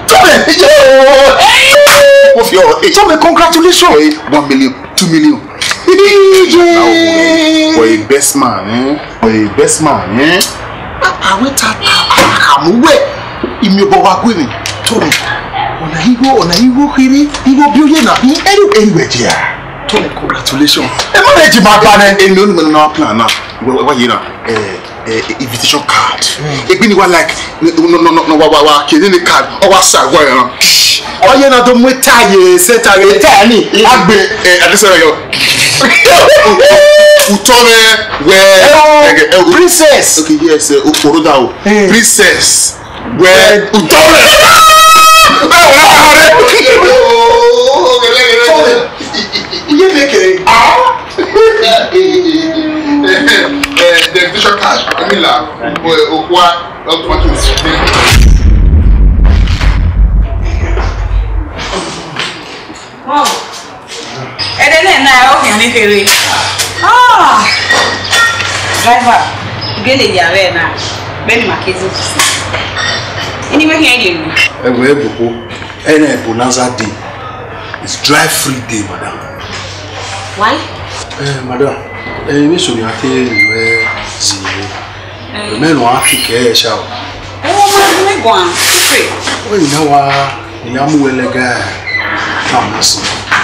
Tome congratulations. 1 million, 2 million. For a best man, I went I'm away. Imyobawa Gwini. Tome. Ona higo kiri, higo billionaire. Anywhere here. Tome, congratulations. No plan now. What you know? Invitation card. It was like no kidding the card. Or sir, oh you know don't wait tie set tiny. Utome where princess. Okay, yes, Ukoroda. Princess where Utome. You make it. The invitation card. Amila. Wow. Driver, gele ya we na beni makezi ofisi. Anyway here you. Ewe buko. Ene bonanza day. It's drive free day, madam. Why? Madam. Me so ni ate we ziwe. Me no afike sha o. Me go am. Free. We na wa ni amu welega. Thomas.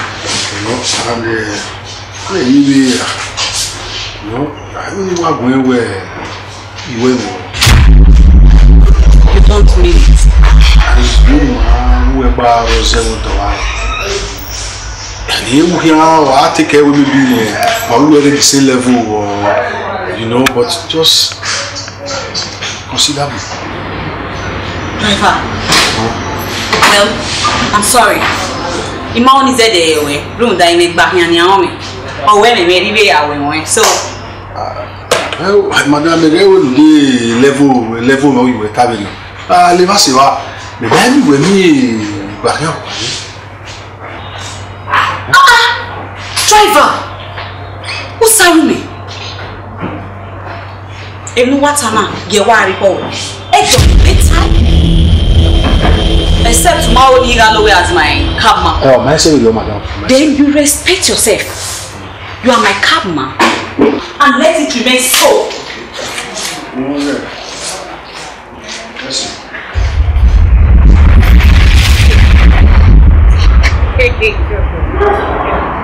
And anyway, no, I really want to go where you went. You don't mean it. And we're about and here we are, I take care with me being already the same level, or you know, but just consider me. Driver. Well, I'm sorry. Imagine is there way. Room that make back here now me. Or when me ready away so. Well, madam, the level no you were traveling. Leave us here. The baby with me back here. Driver. Who saw me? If no what am get worry for. Except tomorrow you run away as my cabman. Oh, my say hello, madam. Then you respect yourself. You are my cabman. And let it remain so.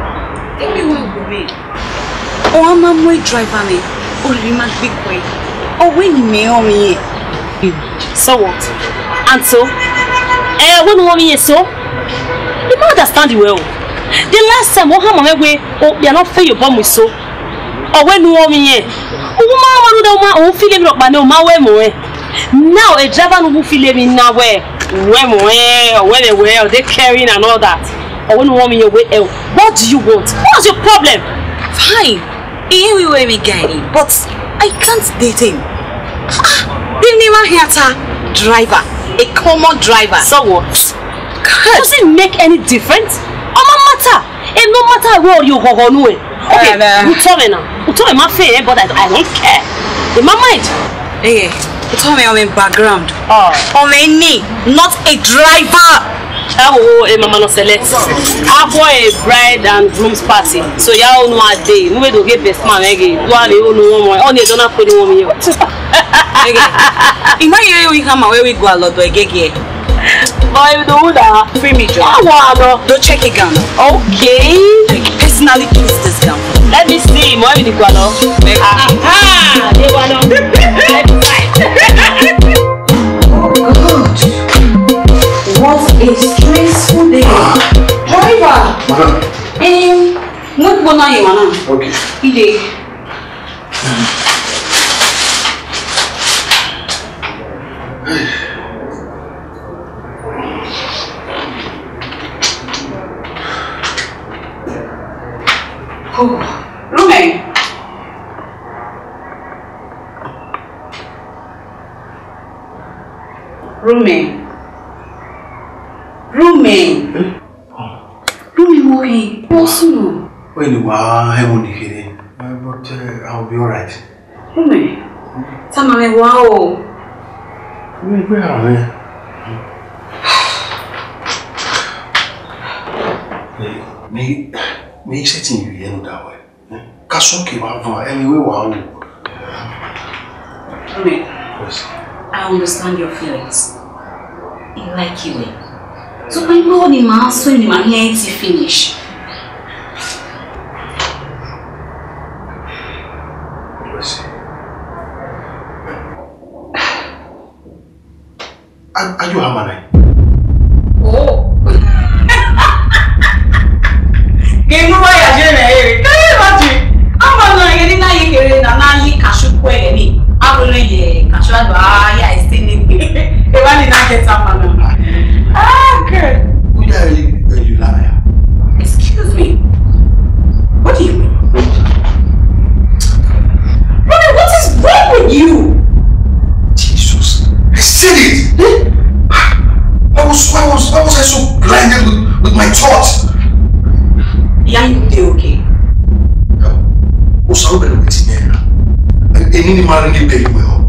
Oh, I'm a driver me. Only my big boy. Oh, when you may on me. So what? And so? When you want me so? You don't understand the well. The last time, what happened when you are not fair your bomb with so? Or when you want me now a driver who feel me now where they carrying and all that. Or when you want me away, what do you want? What's your problem? Fine. Here we were guiding, but I can't date him. Driver, a common driver. So what? Does it make any difference? Matter. It no matter where you go on way. Okay, you told me now. You told me my fair, but I don't care. In my mind. Hey, you told me I'm in background. On my knee, not a driver. Oh, mama no select. I for a bride and groom's party. So y'all know a day. We do get best man again. One day you know more. Only don't have to know me. In my area we come away we go a lot to again. Boy, you do that. Free me job. Don't check it gun. Okay. Personally kiss this gun. Let me see. More with the guano. Ah, they want to. God. What a stressful day. Driver. What one are you, man? Okay. Ide. Oh, Rume. Rume, what's new? Well, you are heaven here, but I'll be alright. Rume, Tamame, wow. Where are we? Me setting you here that way. Kasuki wa anyway wow. Rume, I understand your feelings. You like you. So I know the man so in my hand to finish. Are you a man? Oh. Game over ya jene. Can you imagine? I'm not getting na you here na you cashew kwe ni. I don't know ye cashew ya is still need. If I did not get some man. Ah, good. Who are you liar? Excuse me. What do you mean? Brother, what is wrong with you? Jesus, I said it. Why was I so blinded with my thoughts? Yeah, you do okay. What's up with me? Any man in the well.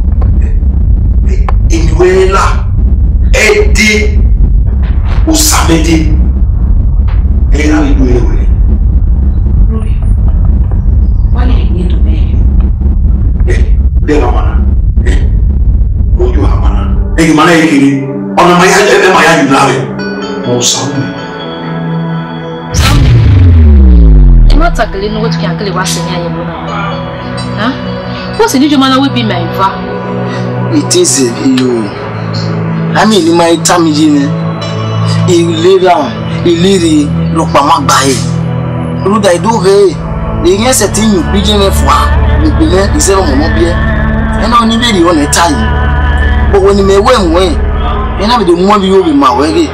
Inuela, Eddie, Usamedi. Hey, how you doing? Ruby, why did you need to pay? Hey, there, man. Hey, what you have, man? Hey, man, hey, on my head, you love it. Oh, Sam. Takili no wetu kiankele wasenya yebo na. What's the man will be my va? It is you. I mean my time jine. Iliri ropa magbae. Ruda ido he. Yen setting you pidgin fwa. We be isero mo bie. E na oni beri on etai. But when me we you na be the mo bi yo be ma we.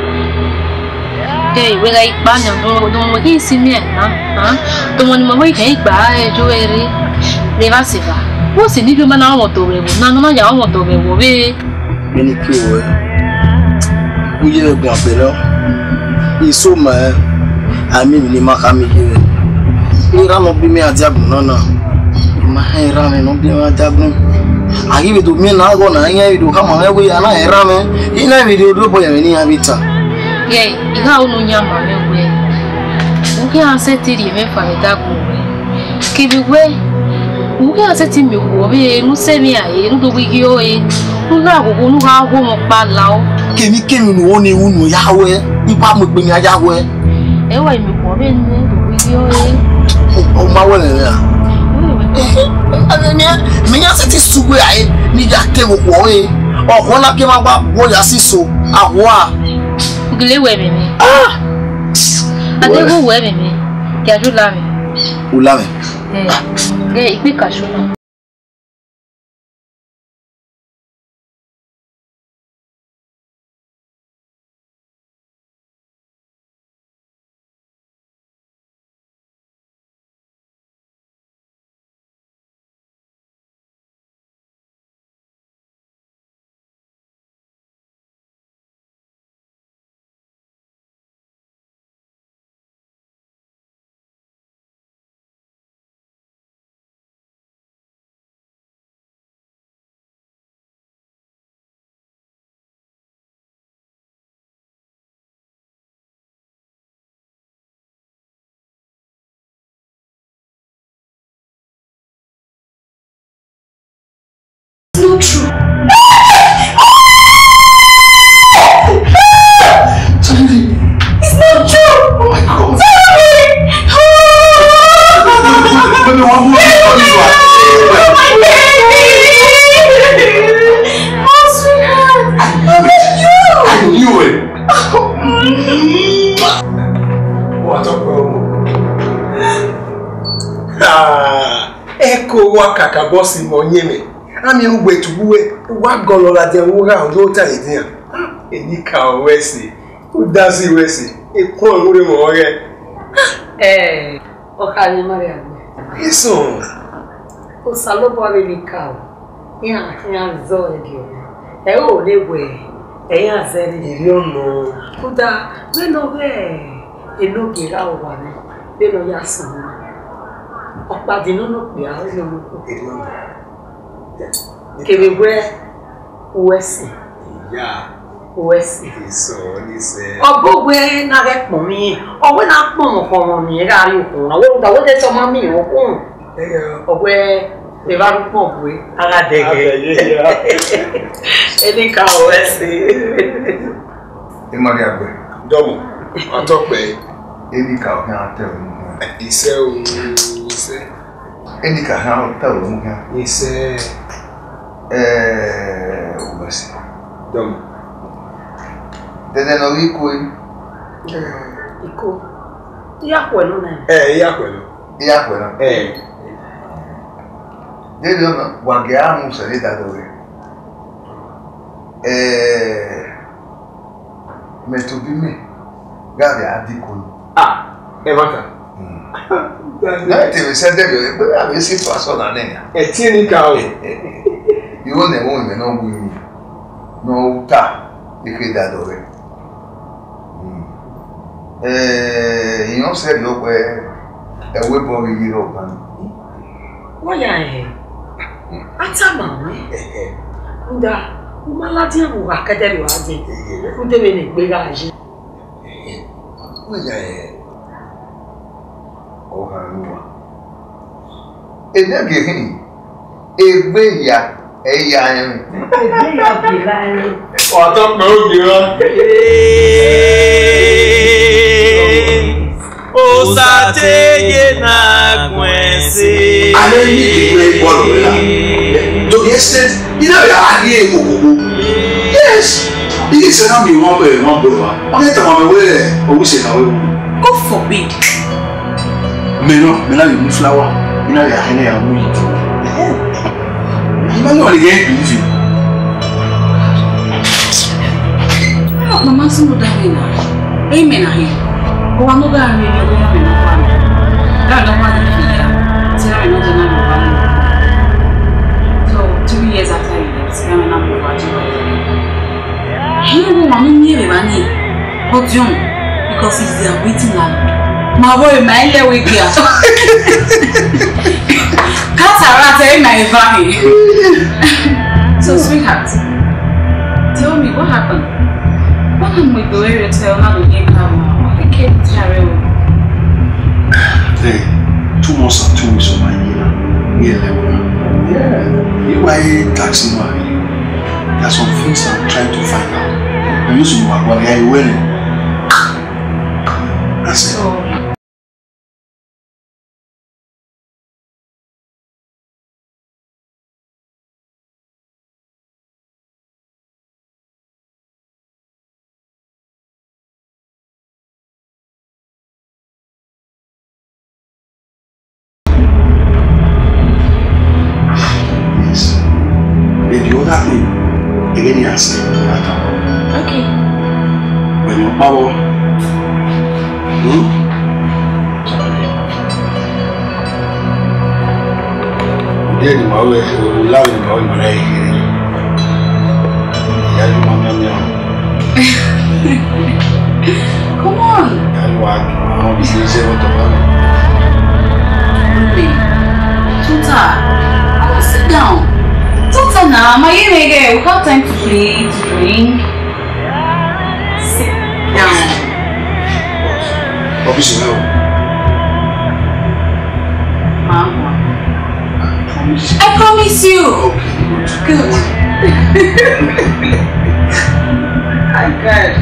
Hey, we like banyan don't we see me na. Don't want me we gba ejoere. Never see va. What's the new man I want to we na ya want to we we. Many people. We je be apelo. Iso ma ami ni makami here. Ira no bi me adiagun na. Ma ira me no bi me adiagun. Agi be do me na go na anya video kama we ya na ira me. Ina video do boy ni habita. Yey, iga unu nyama mewe. Uke asetiri me fa edagun we. Kibiwe. Uke aseti mi wo be nu se mi aye nu do wigi o e. Nu na gogo nu ga wo mo pa la o. Kemi nu oni unu yawe. Ipa mo gbe mi ayawe. E wa mi wo be nu do wigi o e. O ma wo le ya. Me ya seti suwe aye ni ya te wo e. O ko na ke ma gba wo ya siso awa. Ugile we me. Ah. Ade wo we me. Ki aju la me. Ula me. Ge ipe kashu na. Not true. It's not true. Oh my God. Baby, what more is my baby. Oh, sweetheart. I knew it. What a problem. Echo wakaka bossy monyeme. Ami ugbe tubuwe wa golola de wuga o ta idian enika wesi o dazi wesi e kon ore mo ore o kani maria eso o salo bo le ka ya zo dio e o lewe e ya zeri iri ono kuda me no be e no gira o wa ni be no ya san o pa di no pe a lo mo iri ono Kebwe Wesi. Yeah. Wesi. So listen. Ogogwe na re pon mi. Ogwe na pon mo kon mi ra ri okun. Awo da wo de to ma mi okun. Ogwe e ba ru pon bwe ara dege. Eni ka Wesi. E ma ri agbe. Domo. Atope. Eni ka o kan te o. Ise o. Ise. Eni ka ha ta o mu kan. Ise. Wesi. Domo. Dede no iko iko. Iya kwelu na. Iya kwelu. Iya kwelu. Dede no wage amu se le dado we. Meto bi me. Gabi adiko. Evaka. Na te me se dede we abi si faso na nenya. Etini ka o. Iwo ne mo me no bu ni. No uta. Ike dado we. Ìyàn ṣe ló pé ẹ̀wé bọ̀ yìí ló pa ní. Wọ́n yà ẹ̀ átàmà wọ́n kúdà wọ́n máa láti ẹ̀wọ̀n akẹ́dẹ̀rẹ̀ wá jẹ́ kún tẹ́wẹ̀ ní ìgbéga yìí. Wọ́n yà ẹ̀ ọ̀hán ló wà. Ẹ̀dẹ́gẹ̀hìn ẹgbẹ́ ìyá ẹ̀yà ẹ̀rìn. Ẹgbẹ́ ìyá bìlá ẹ̀rìn. Ọ̀tọ́ pé ó gbìrọ̀. Osateye na kwese. Ale ni igbe bọ́ọ̀lù rẹ̀ la. To the extent, iná rẹ̀ á ní èèmọ̀ gbogbo. Yes. Iye ìṣẹ́nà mi wọ́n bẹ̀rẹ̀ wọ́n bọ̀rọ̀ wa. Wọ́n yẹ tàwọn ọmọ ẹwẹ́ rẹ̀ owó ṣe náà wẹ́wọ́. God forbid. Mẹ́nà yìí mú fúláwà. Iná rẹ̀ àhẹ́nẹ́ yà mú yìí. Ìmọ̀ náà lè gẹ́ ìbìlì. Mama sunu dare na. Amen ahe. O wa no dare ni o ma me no kwa. Da no ma ni ya. Ti ara no jana no wa. So 2 years after he left, I went up over to he won't want me money. But young, because he's their waiting landlord. My boy, my little wig here. Cataract in my valley. So, sweetheart, tell me what happened. What happened with the way you tell how to get come? I can't tell you. Hey, 2 months and 2 weeks of my year. Yeah. You are taxing money. There are some things I'm trying to find out. I'm using my money. Are you willing? That's it. Any answer. Okay. When your power. Dia di mau ulang di mau mana ini. Ya di mana ni? Come on. Ya di mau di sini saya untuk apa? Tuta, sit down. Tuta now, my nigga, we have time to play, to drink. Sit down. Obviously no. Mama. I promise you. Okay, good. I'm good.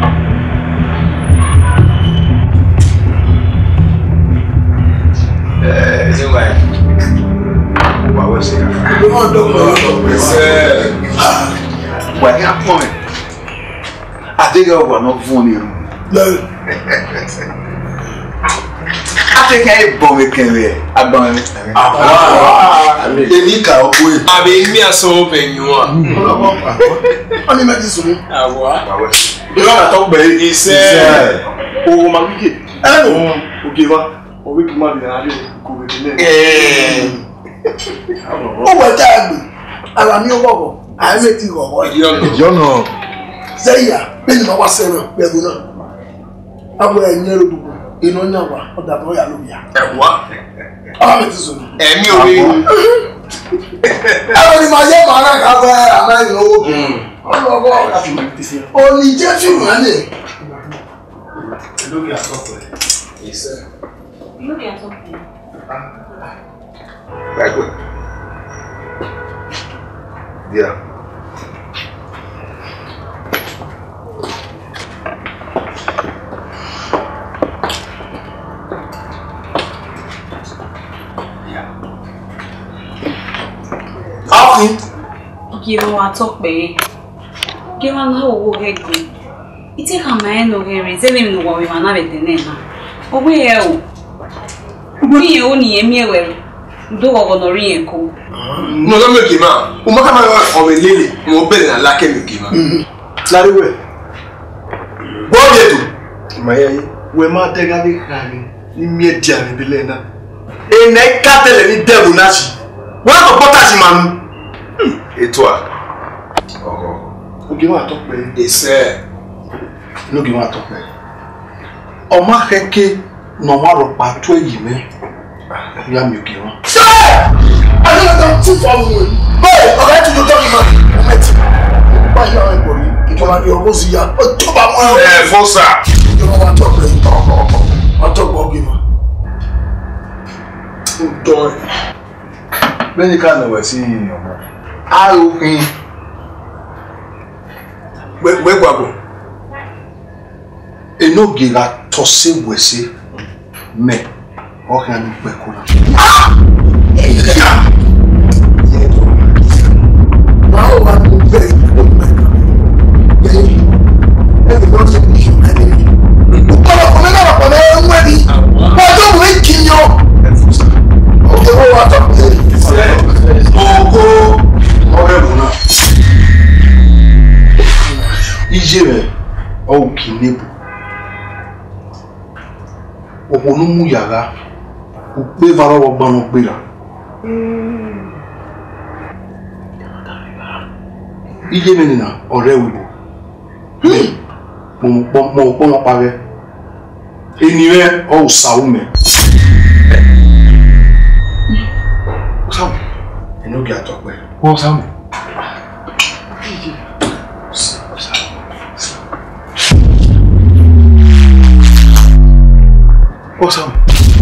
Is it right? What was it? Well, I'm coming. I think I was not funny. No. I think I bomb it came here. I bomb it. Any car, I mean, me a so open you are. Only make this one. You know, I talk about it. He said, oh, my wicked. Oh, give up. Oh, we come out and go with the name. Oh, my God. I am your bubble. I met you. You know. Say, yeah, Ben, I was saying, I will never do. You know, now, or that boy, and what? I'm it soon. And you will. I was in my young man. I know. Only just you, money. Look at something. Yes, sir. Look at something. Very good. Yeah. Give one talk, baby. Give one whole head. It's a man over here. Is even know what we want to do now. Oh, we are. We only a mere well. Do over the cool. No, don't make him out. Who might have a lily, more better than like him. Larry, where? What do you do? My, we might take a big hand. Immediately, Belena. A neck cattle and devil nashi. What about that, man? Et toi? Oh. Give me a top man. Et c'est. No give me a top man. On m'a fait no matter what toi y met. Ya mieux que moi. Sir! I don't know for me. Hey, on va tout temps man. On met. Pas y a un poli. Qui te va dire aussi ya. Tout pas moi. Eh, faut ça. Tu vas top man. On top pour give moi. Toi. Ben quand on va si I open. Where go? E no gira tose wese me o kan ni pe ko na. Ah! Now I am very good man. Everyone say me you na ni. O na nwedi. Wa do we kinyo. O to wa to. Ogo. Ijere o kinebu oponu mu yaga o pe vara wo gbanu gbera ijere ni na ọ̀rẹ́ wibo mo pare eniwe o saume o saume eno gi atọpẹ o saume. Awesome.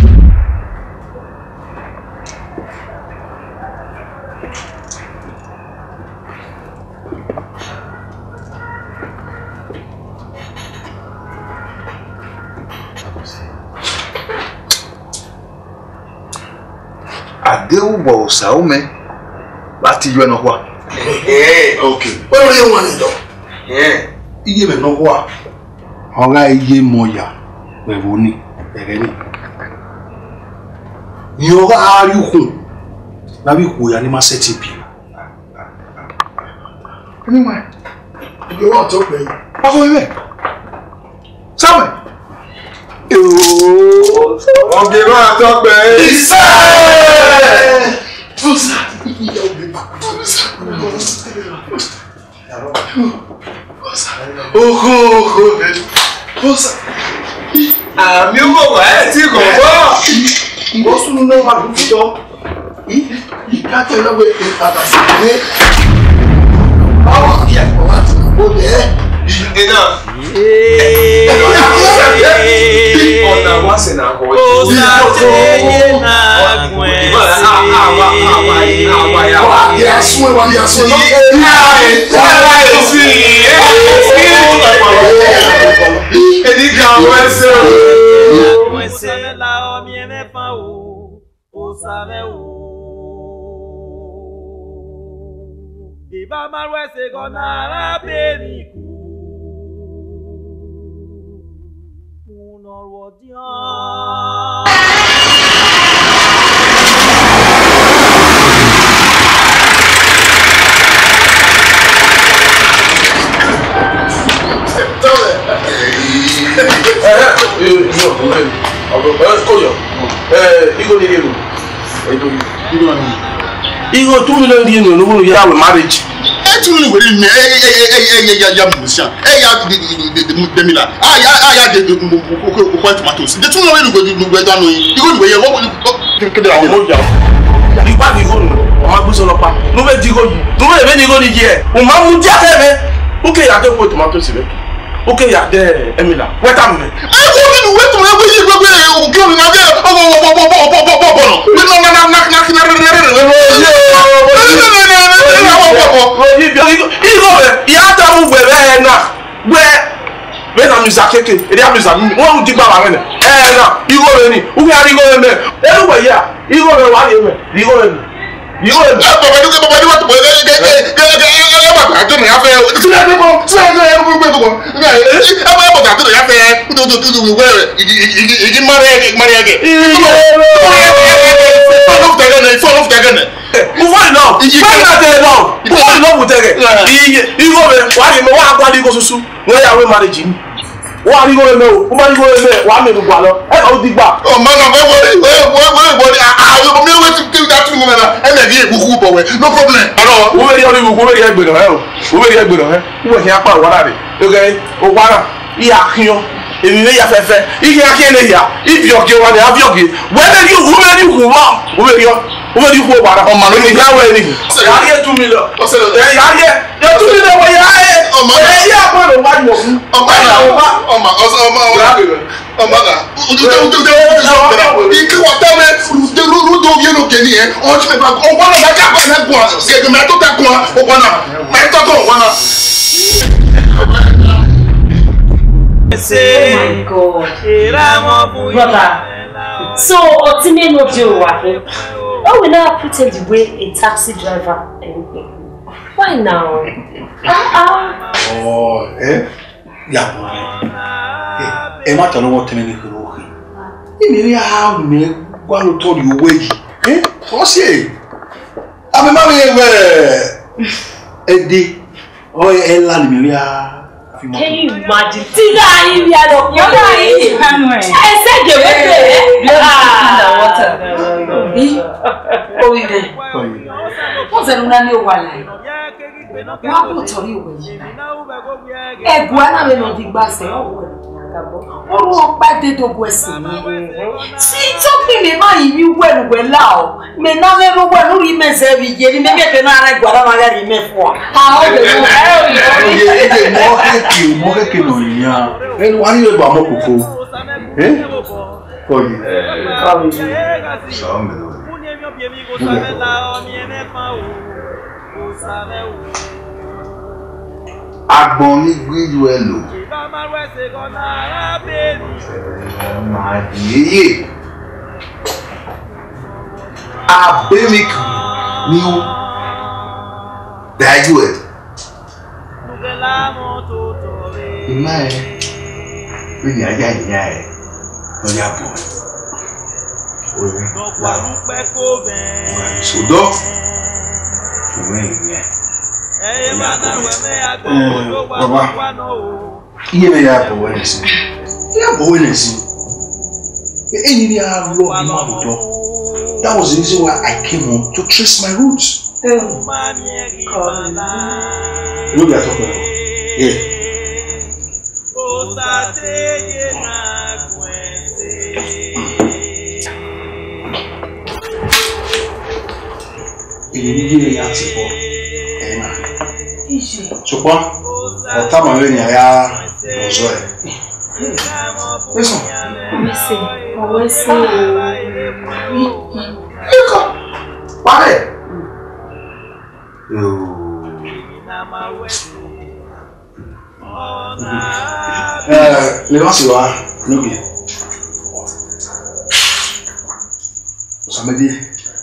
Adeu bo saume láti yọ no kwa. Okay. Where are you want it? Iye me no kwa. Oga iye moya. We woni. Egeni. Yoga ari hu. Na bi hu ya ni ma seti bi. Anyway. You want to play? What for you? Samuel. Okay, man, talk back. Àmì owó ẹ̀ tí kò wọ́. Mo sún náà wà lókè jọ. Ìkájọ lọ́wọ́ ìpàdásí ní ọwọ́ ìyàwó àti ìbòdè ẹ̀. Iná. Ọ̀nà wá sí náà kọ́ ẹ̀. Ó sàtẹ̀yẹ náà gùn ẹ̀ Iba marwese gona beniku Unorwodian Igo 2 million yen no wo ya we marriage. 2 million we me ya musician. Ya de mila. Ya de ko tomatoes. The 2 million we do no yi. Igo we ye wo kede la. Mo ja. Di pa di go no. O ma gbuso lo pa. No be di go yi. No be ni go ni je. O ma mu ja te me. Okay ya de ko tomatoes be. Okay ya de Emila. Wait a minute. I go to wait to we yi gbogbo o kí o na de no problem. Èmi lè ya fẹ́fẹ́ igi akínyẹlẹ ya ibi ọkẹ wa ni abi ọkẹ wẹlẹ ni wúmẹ ni wù wá wúmẹ ni kú ọgbàrá ọmọ ló ní yàwó ẹni yàrá yẹ 2 million yàrá yẹ 2 million wọ yàrá yẹ yẹ àpò ẹ̀rọ wájú wọ̀ fún ọmọ náà ike wọ tẹ́wẹ́ rúdò yẹnu kẹ́ni yẹn ọ̀hún ṣe fẹ́ ọgbọ́n náà bẹ́ẹ̀ ká ẹ̀ gbọ́n ṣègbè mẹ́tọ́ tẹ́ kún ọgbọ́n náà mẹ́tọ́ tó ọgbọ́n náà. Oh my God. Brother, so Otime no deal with oh, we now put it the way a taxi driver. Why now? Oh, yeah. Má tọ̀nà wọ́n tẹ́lẹ̀ ní kúrò òkè. Èmi rí àwọn mi wá ló tọ́ ní owó yìí. Wọ́n ṣe àmì máa ń yẹ ẹ̀dẹ̀ ọ̀ ẹ̀ ńlá ni mi rí àwọn. Can you imagine? Tina, you are the one. I said you were there. Water. What's the name of Wally? What will tell you? A guana will not be bassy. Oh, but they don't go see me. See, talking me, you well now. May not ever well remains every year. You may get another guana remain for. How And why you about Moko? Agboni gbiju elo. Madiye. Abemik ni o. Daju e. Imae. Ni aja nya e. No ya bo. Oye. La. Sudo. Oye. Baba, iye me ya bo wenesi. Ya bo wenesi. Any day I love him. That was the reason why I came home to trace my roots. You know we are talking about? Yeah. So quoi? On t'a m'amené ya bonjour. Listen. Pareil. Les gens c'est quoi? Nous bien. Ça me dit.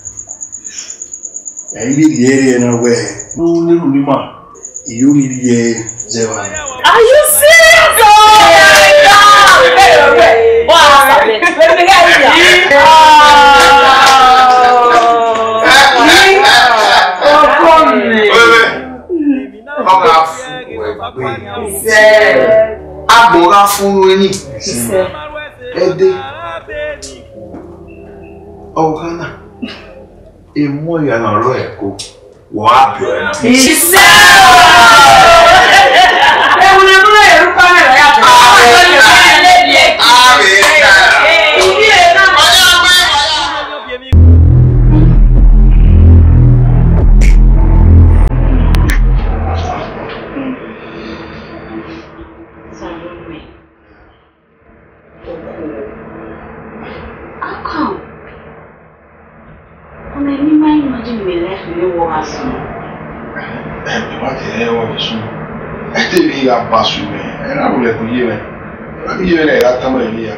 Il y a une way. Nous ne pas. You need zero. Are you serious? Oh my God! Wow! Let me get you. Agora fún ni. Ede. Ohana. Emo ya na ro eko. Wa bio na. Ise. E wona no e rupa na ya. Era lo que lleve. La que lleve la tama de día.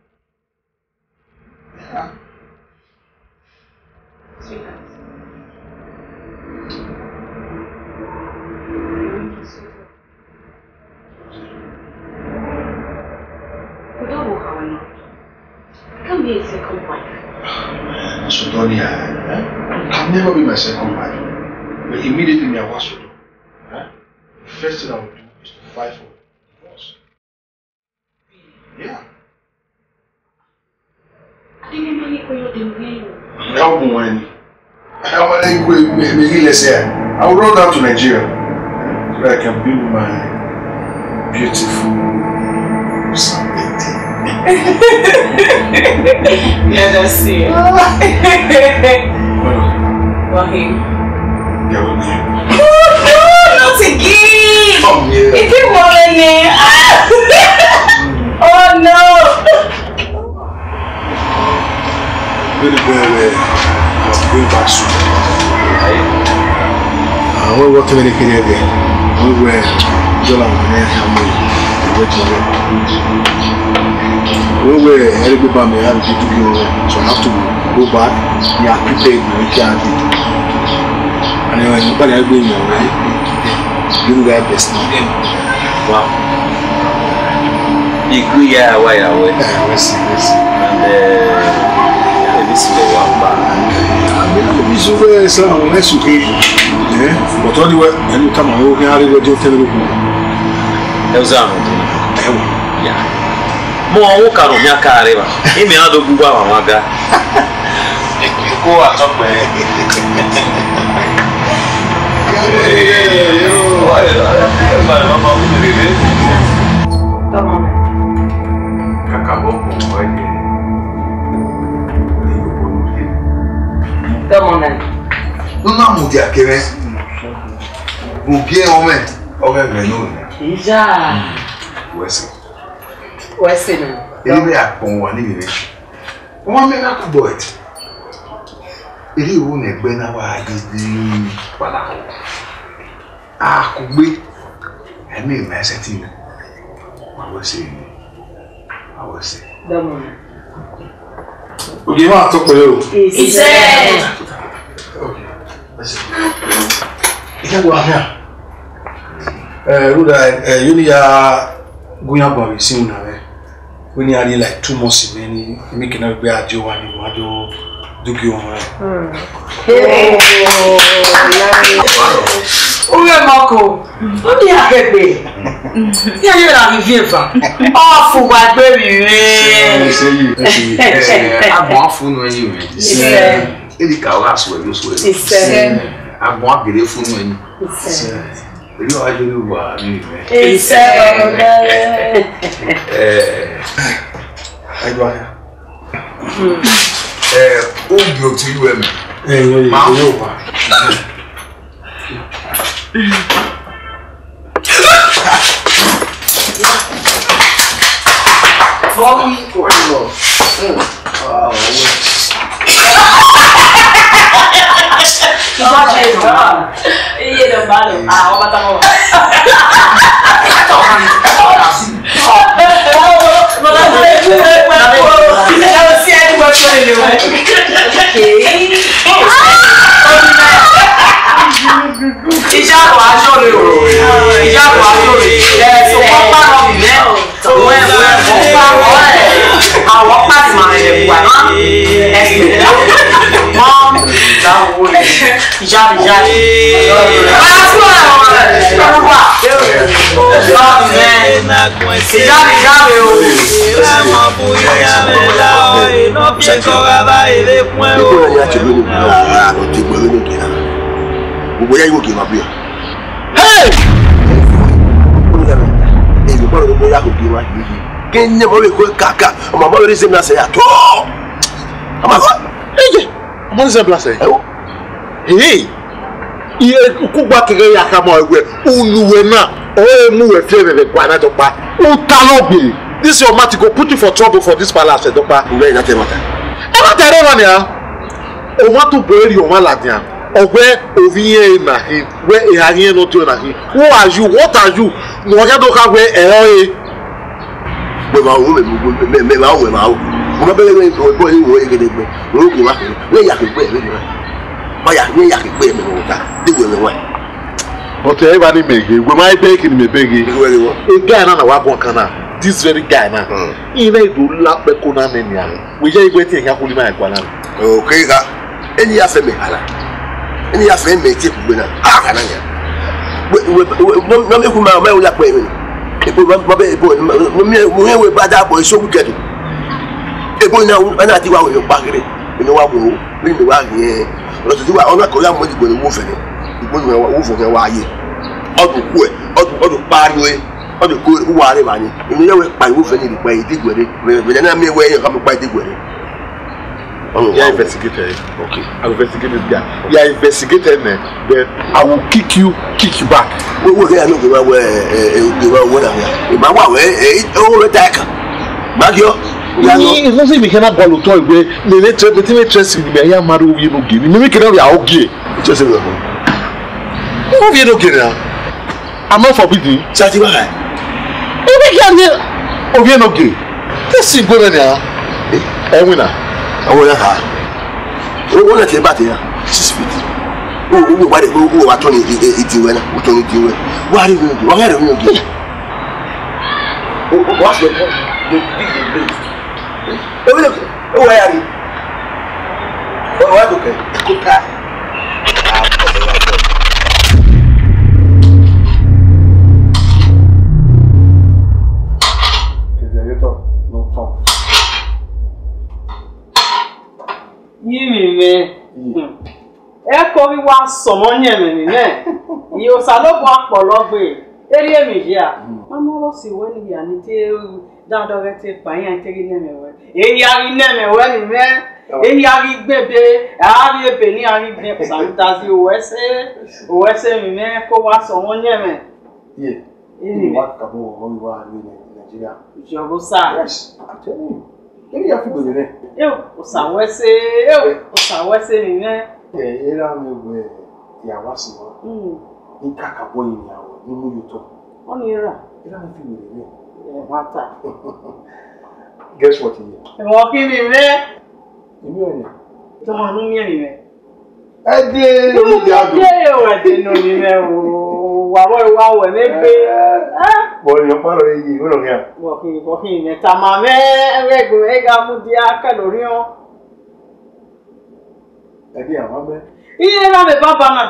Come be a second wife. Sotonia, can never be my second wife. But immediately I was to do. First thing I would do is to fight for divorce. Yeah. I didn't really go to the way. No money. I want to make it say I will run down to Nigeria so that I can build my beautiful Sambeti. Yeah, that's it. Wahim. Yeah, we'll do. Not again! Oh, yeah. If you want me. Oh, no! Really good. I'll bring back soon. I will go to the kid again. We were Jolan and we were very good by me. I had to go, so I have to go back. We are prepared to make it. And anybody has been already. You guys best know. Wow. You go yeah, why away? Let's see. And this is the one back. This is where it's nice to eat. But anyway, anytime I walk in, I will just tell you. Yeah. More walk out of your car. He may not go out of my car. Go out of Não mude aqui, né? O que é homem? Homem menino. Já. West não. Ele me apon wa ni bebe. Wọ́n me na ku boy. Ele wo na gbe na wa di pala. Ah, ku gbe. Emi me se ti. I will say. Damon. Okay, ma talk for you. He said. Okay. Listen. Ika go afia. Ruda, you ni ya gunya bo bi sin na be. We need like 2 months in making a bad job and you do you Uwe moko. Uni akegbe. Ya ye la review fa. Oh fu wa gbe mi re. Agbon funu yin mi. Ele ka wa so e so e. Agbon agere funu yin. Ele wa je lu wa mi re. Agba. O bi o ti lu e mi. Ma wo wa. Ìjábọ̀ aṣọ rẹ̀ o. Ìjábọ̀ aṣọ rẹ̀. So wọ́n pa lọ bí mẹ́. Wọ́n pa àwọn pàtì máa rẹ̀ wà náà. Ẹ̀sìn mọ́ ìdáwó rẹ̀. Ìjábọ̀. Wọ́n á tún àwọn ọ̀rọ̀ wà. Lọ́ọ̀bì mẹ́. Ìjábọ̀ o. Voy a ir aquí, papi. ¡Hey! Voy a ir ¿qué ne voy a caca? Mamá me dice me hace ya todo. Mamá, oye, ¿cómo se place? Hey, y el cuba que ya acabó el güey, unuena, o mu fiere de guana topa, utalobi. This your mat go put you for trouble for this palace, topa. Ure na te mata. Ema tere wan ya. O ma to boy o ma ladian. Ogbe oviye na hi we ihanye no to na hi. Who are you? What are you? Mo ga do ka we e me ma o me ma o mo be le o bo yi wo e gede gbe o ki wa le ya ke gbe le ni ma ya ni ya ke gbe me mo ta de we wa but everybody mege we my beg in me begi a guy na wa bon kana this very guy na he na do la pe ko na me nia we je igwe tin ya ko ni ma kwa na okay ga eni ya fe me ala eni ya fe me ti gbe na kana nya no me ku ma o ya pe mi ebo ma be ebo mo me we bada boy so wicked ebo na ti wa wo pa gere ni wa wo ni mi wa yen lo ti wa ona ko ya mo digbo ni wo fe ni igbo ni wo fo ke wa ye odun ku e odun pariwo e odun ko wa re ba ni mi ye we pa wo fe ni pa idigbere me na mi we yen ka mi pa idigbere yeah, investigated. Okay. I investigated this guy. Yeah, investigated me. Then I will kick you back. We here no go we na here. Ma wa we o attack. Magio. It's not say we cannot go to toy we me trust in me ya maru we no give. Me cannot be okay. Just we go. No we no get now. I'm not forbidden. Chati wa. We can here. O we no get. This is go there. Eh, winner. Awo ya ha o na te ba te ya 6 feet o wa de o wa to ni itiwe na o to ni itiwe wa ri mi wa ri mi oge o wa se the big o wa ya ri o wa ko ke ko ta Yimi me. Eko wi wa somo nyeme mi me. Yo salobo apologbe. Eri emi ya. Mama ro si we ni ya ni te dan do re te pa yan te ri neme we. Eyi ari neme we mi me. Eyi ari gbebe, ari ebe ni ari gbe saluta si owese mi me ko wa somo nyeme. Ye. Ni wa ka bo ho wa ni Nigeria. Jogo sa. Yes, I'm telling you. Kini ya fi gbere re. Osawese mi me. Era mi we ya wa si wo. Ni kaka boy ni awo ni mu yuto. Oni era. Era mi fi gbere re. Mata. Guess what he? Mo ki mi me. Emi o ni. To ma nu mi me. Ede ni di adu. Ede no mi me o. Wa we me be. Boy, yo paro yi, wo lo ya. Wo ki me ta ma me rego e ga mu di aka lori o. Ede ya ma be. Iye na me baba na.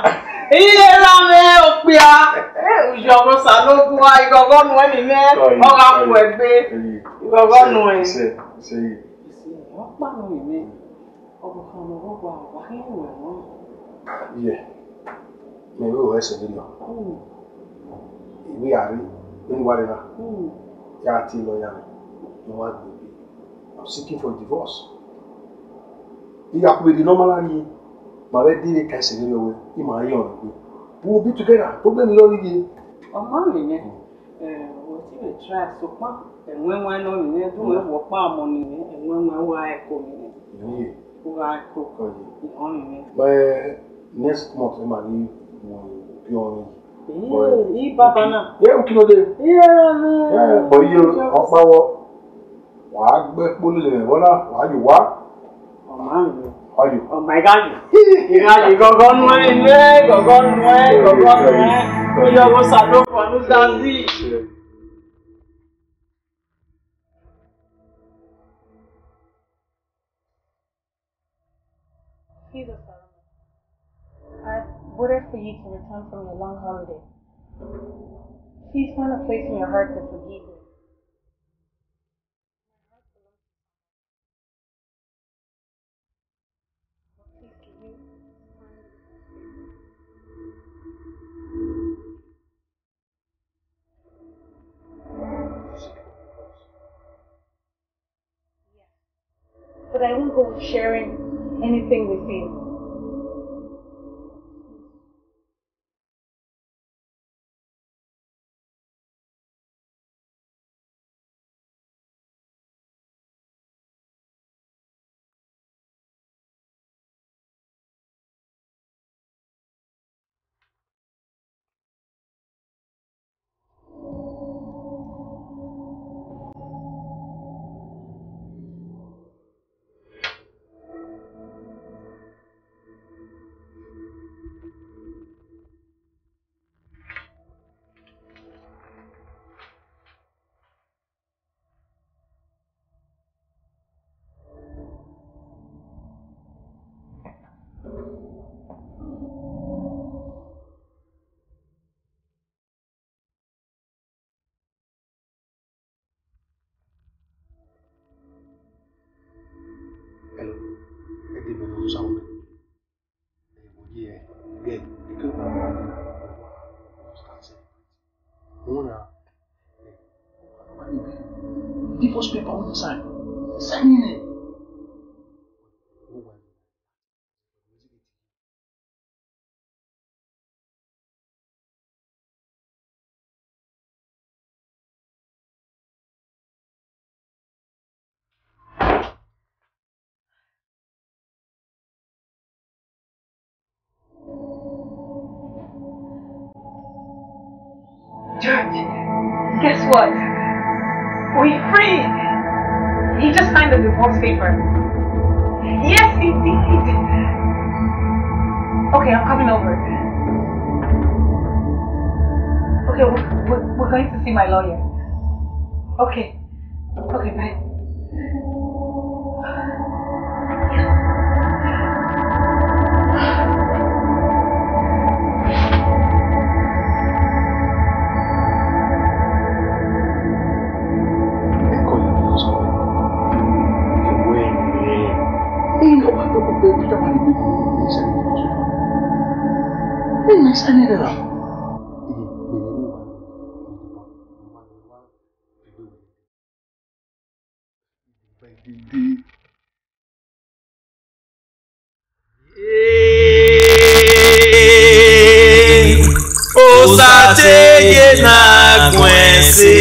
Iyera me opia. Ujogo salobu a igogo nu emi me. Oga ku egbe. Igogo nu e. Say. Opa nu mi. Ogo kan mo wa wa hin we won. Yeah. Me wo ese ni lo. Iwe ari ni wale na. Ya ti lo ya. No wa be. I'm seeking for divorce. Iya ku be the normal ni. Ma be di ka se ni we. I ma yan pe. We will be together. Problem lori ye. Ọmọ mi ni wo ti le try so pa enwe wa no ni do we wo pa mo ni enwe wa wa e ko mi ni. Wa ko ko ni on mi. Next month e ma ni mo bi on. Yi baba na. Yeah, o kilo de. Yeah. But you opa wo wa gbe polo le wona wa ju wa. Ọmọ mi. Oh my God! You go no way, go no way. You go salo for no danzi. Jesus, I've waited for you to return from your long holiday. Please find a place in your heart to forgive me. But I won't go sharing anything with you. Divorce paper on the side. Signing it. George, guess what? We're free. He just signed the divorce paper. Yes, he did. Okay, I'm coming over. Okay, we're going to see my lawyer. Okay. Okay, bye. Osateye na kwense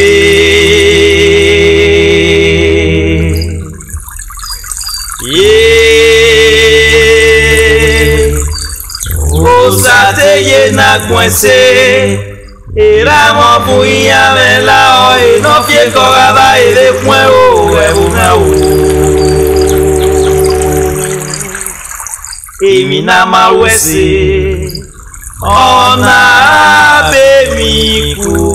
Osateye na kwense Era mo buya mela o e no fie koraba e de kwen o e una o Emi na mawese Ona be mi ku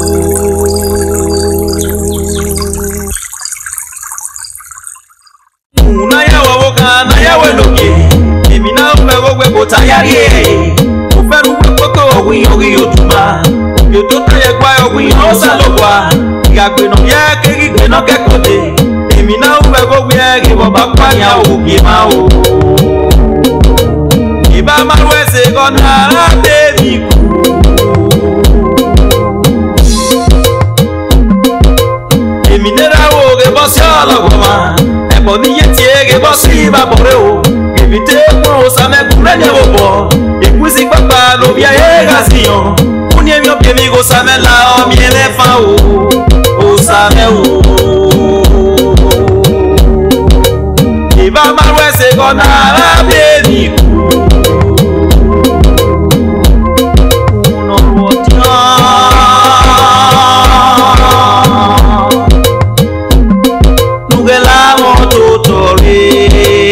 Una ya woka na ya weloke Emi na mwe go tayari e Uferu koko win ogi yotuma yo to te gba yo win o sa lo wa igagbe no ye ke gbe no ke kode èmi na ube go gbe ge bo ba pa ya o ki ma o iba ma we se go na te mi ku èmi ne ra o ge bo si ala go ma e bo ni ye ti ge bo si ba bore o èmi te mo sa me ku re ne bo bo ekusi papa lo bia e gazion uni e mio pie mi go sa me la o mi elefa o sa me o iba ma we se go na la be ni uno rotia nugela mo tutore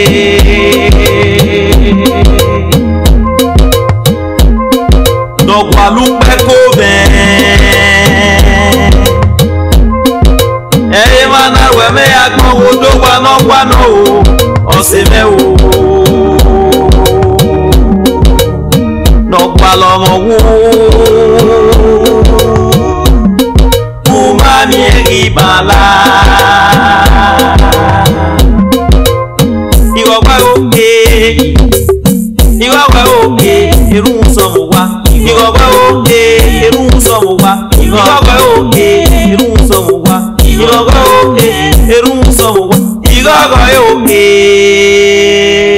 no gualupe coven e mana we me agbon odo wa no o se me o no gba lo mo wo ma mi ri bala iwo gba oke irun so mo wa igogba oke irun so mo wa igogba oke irun so mo wa igogba oke irun so mo wa igogba oke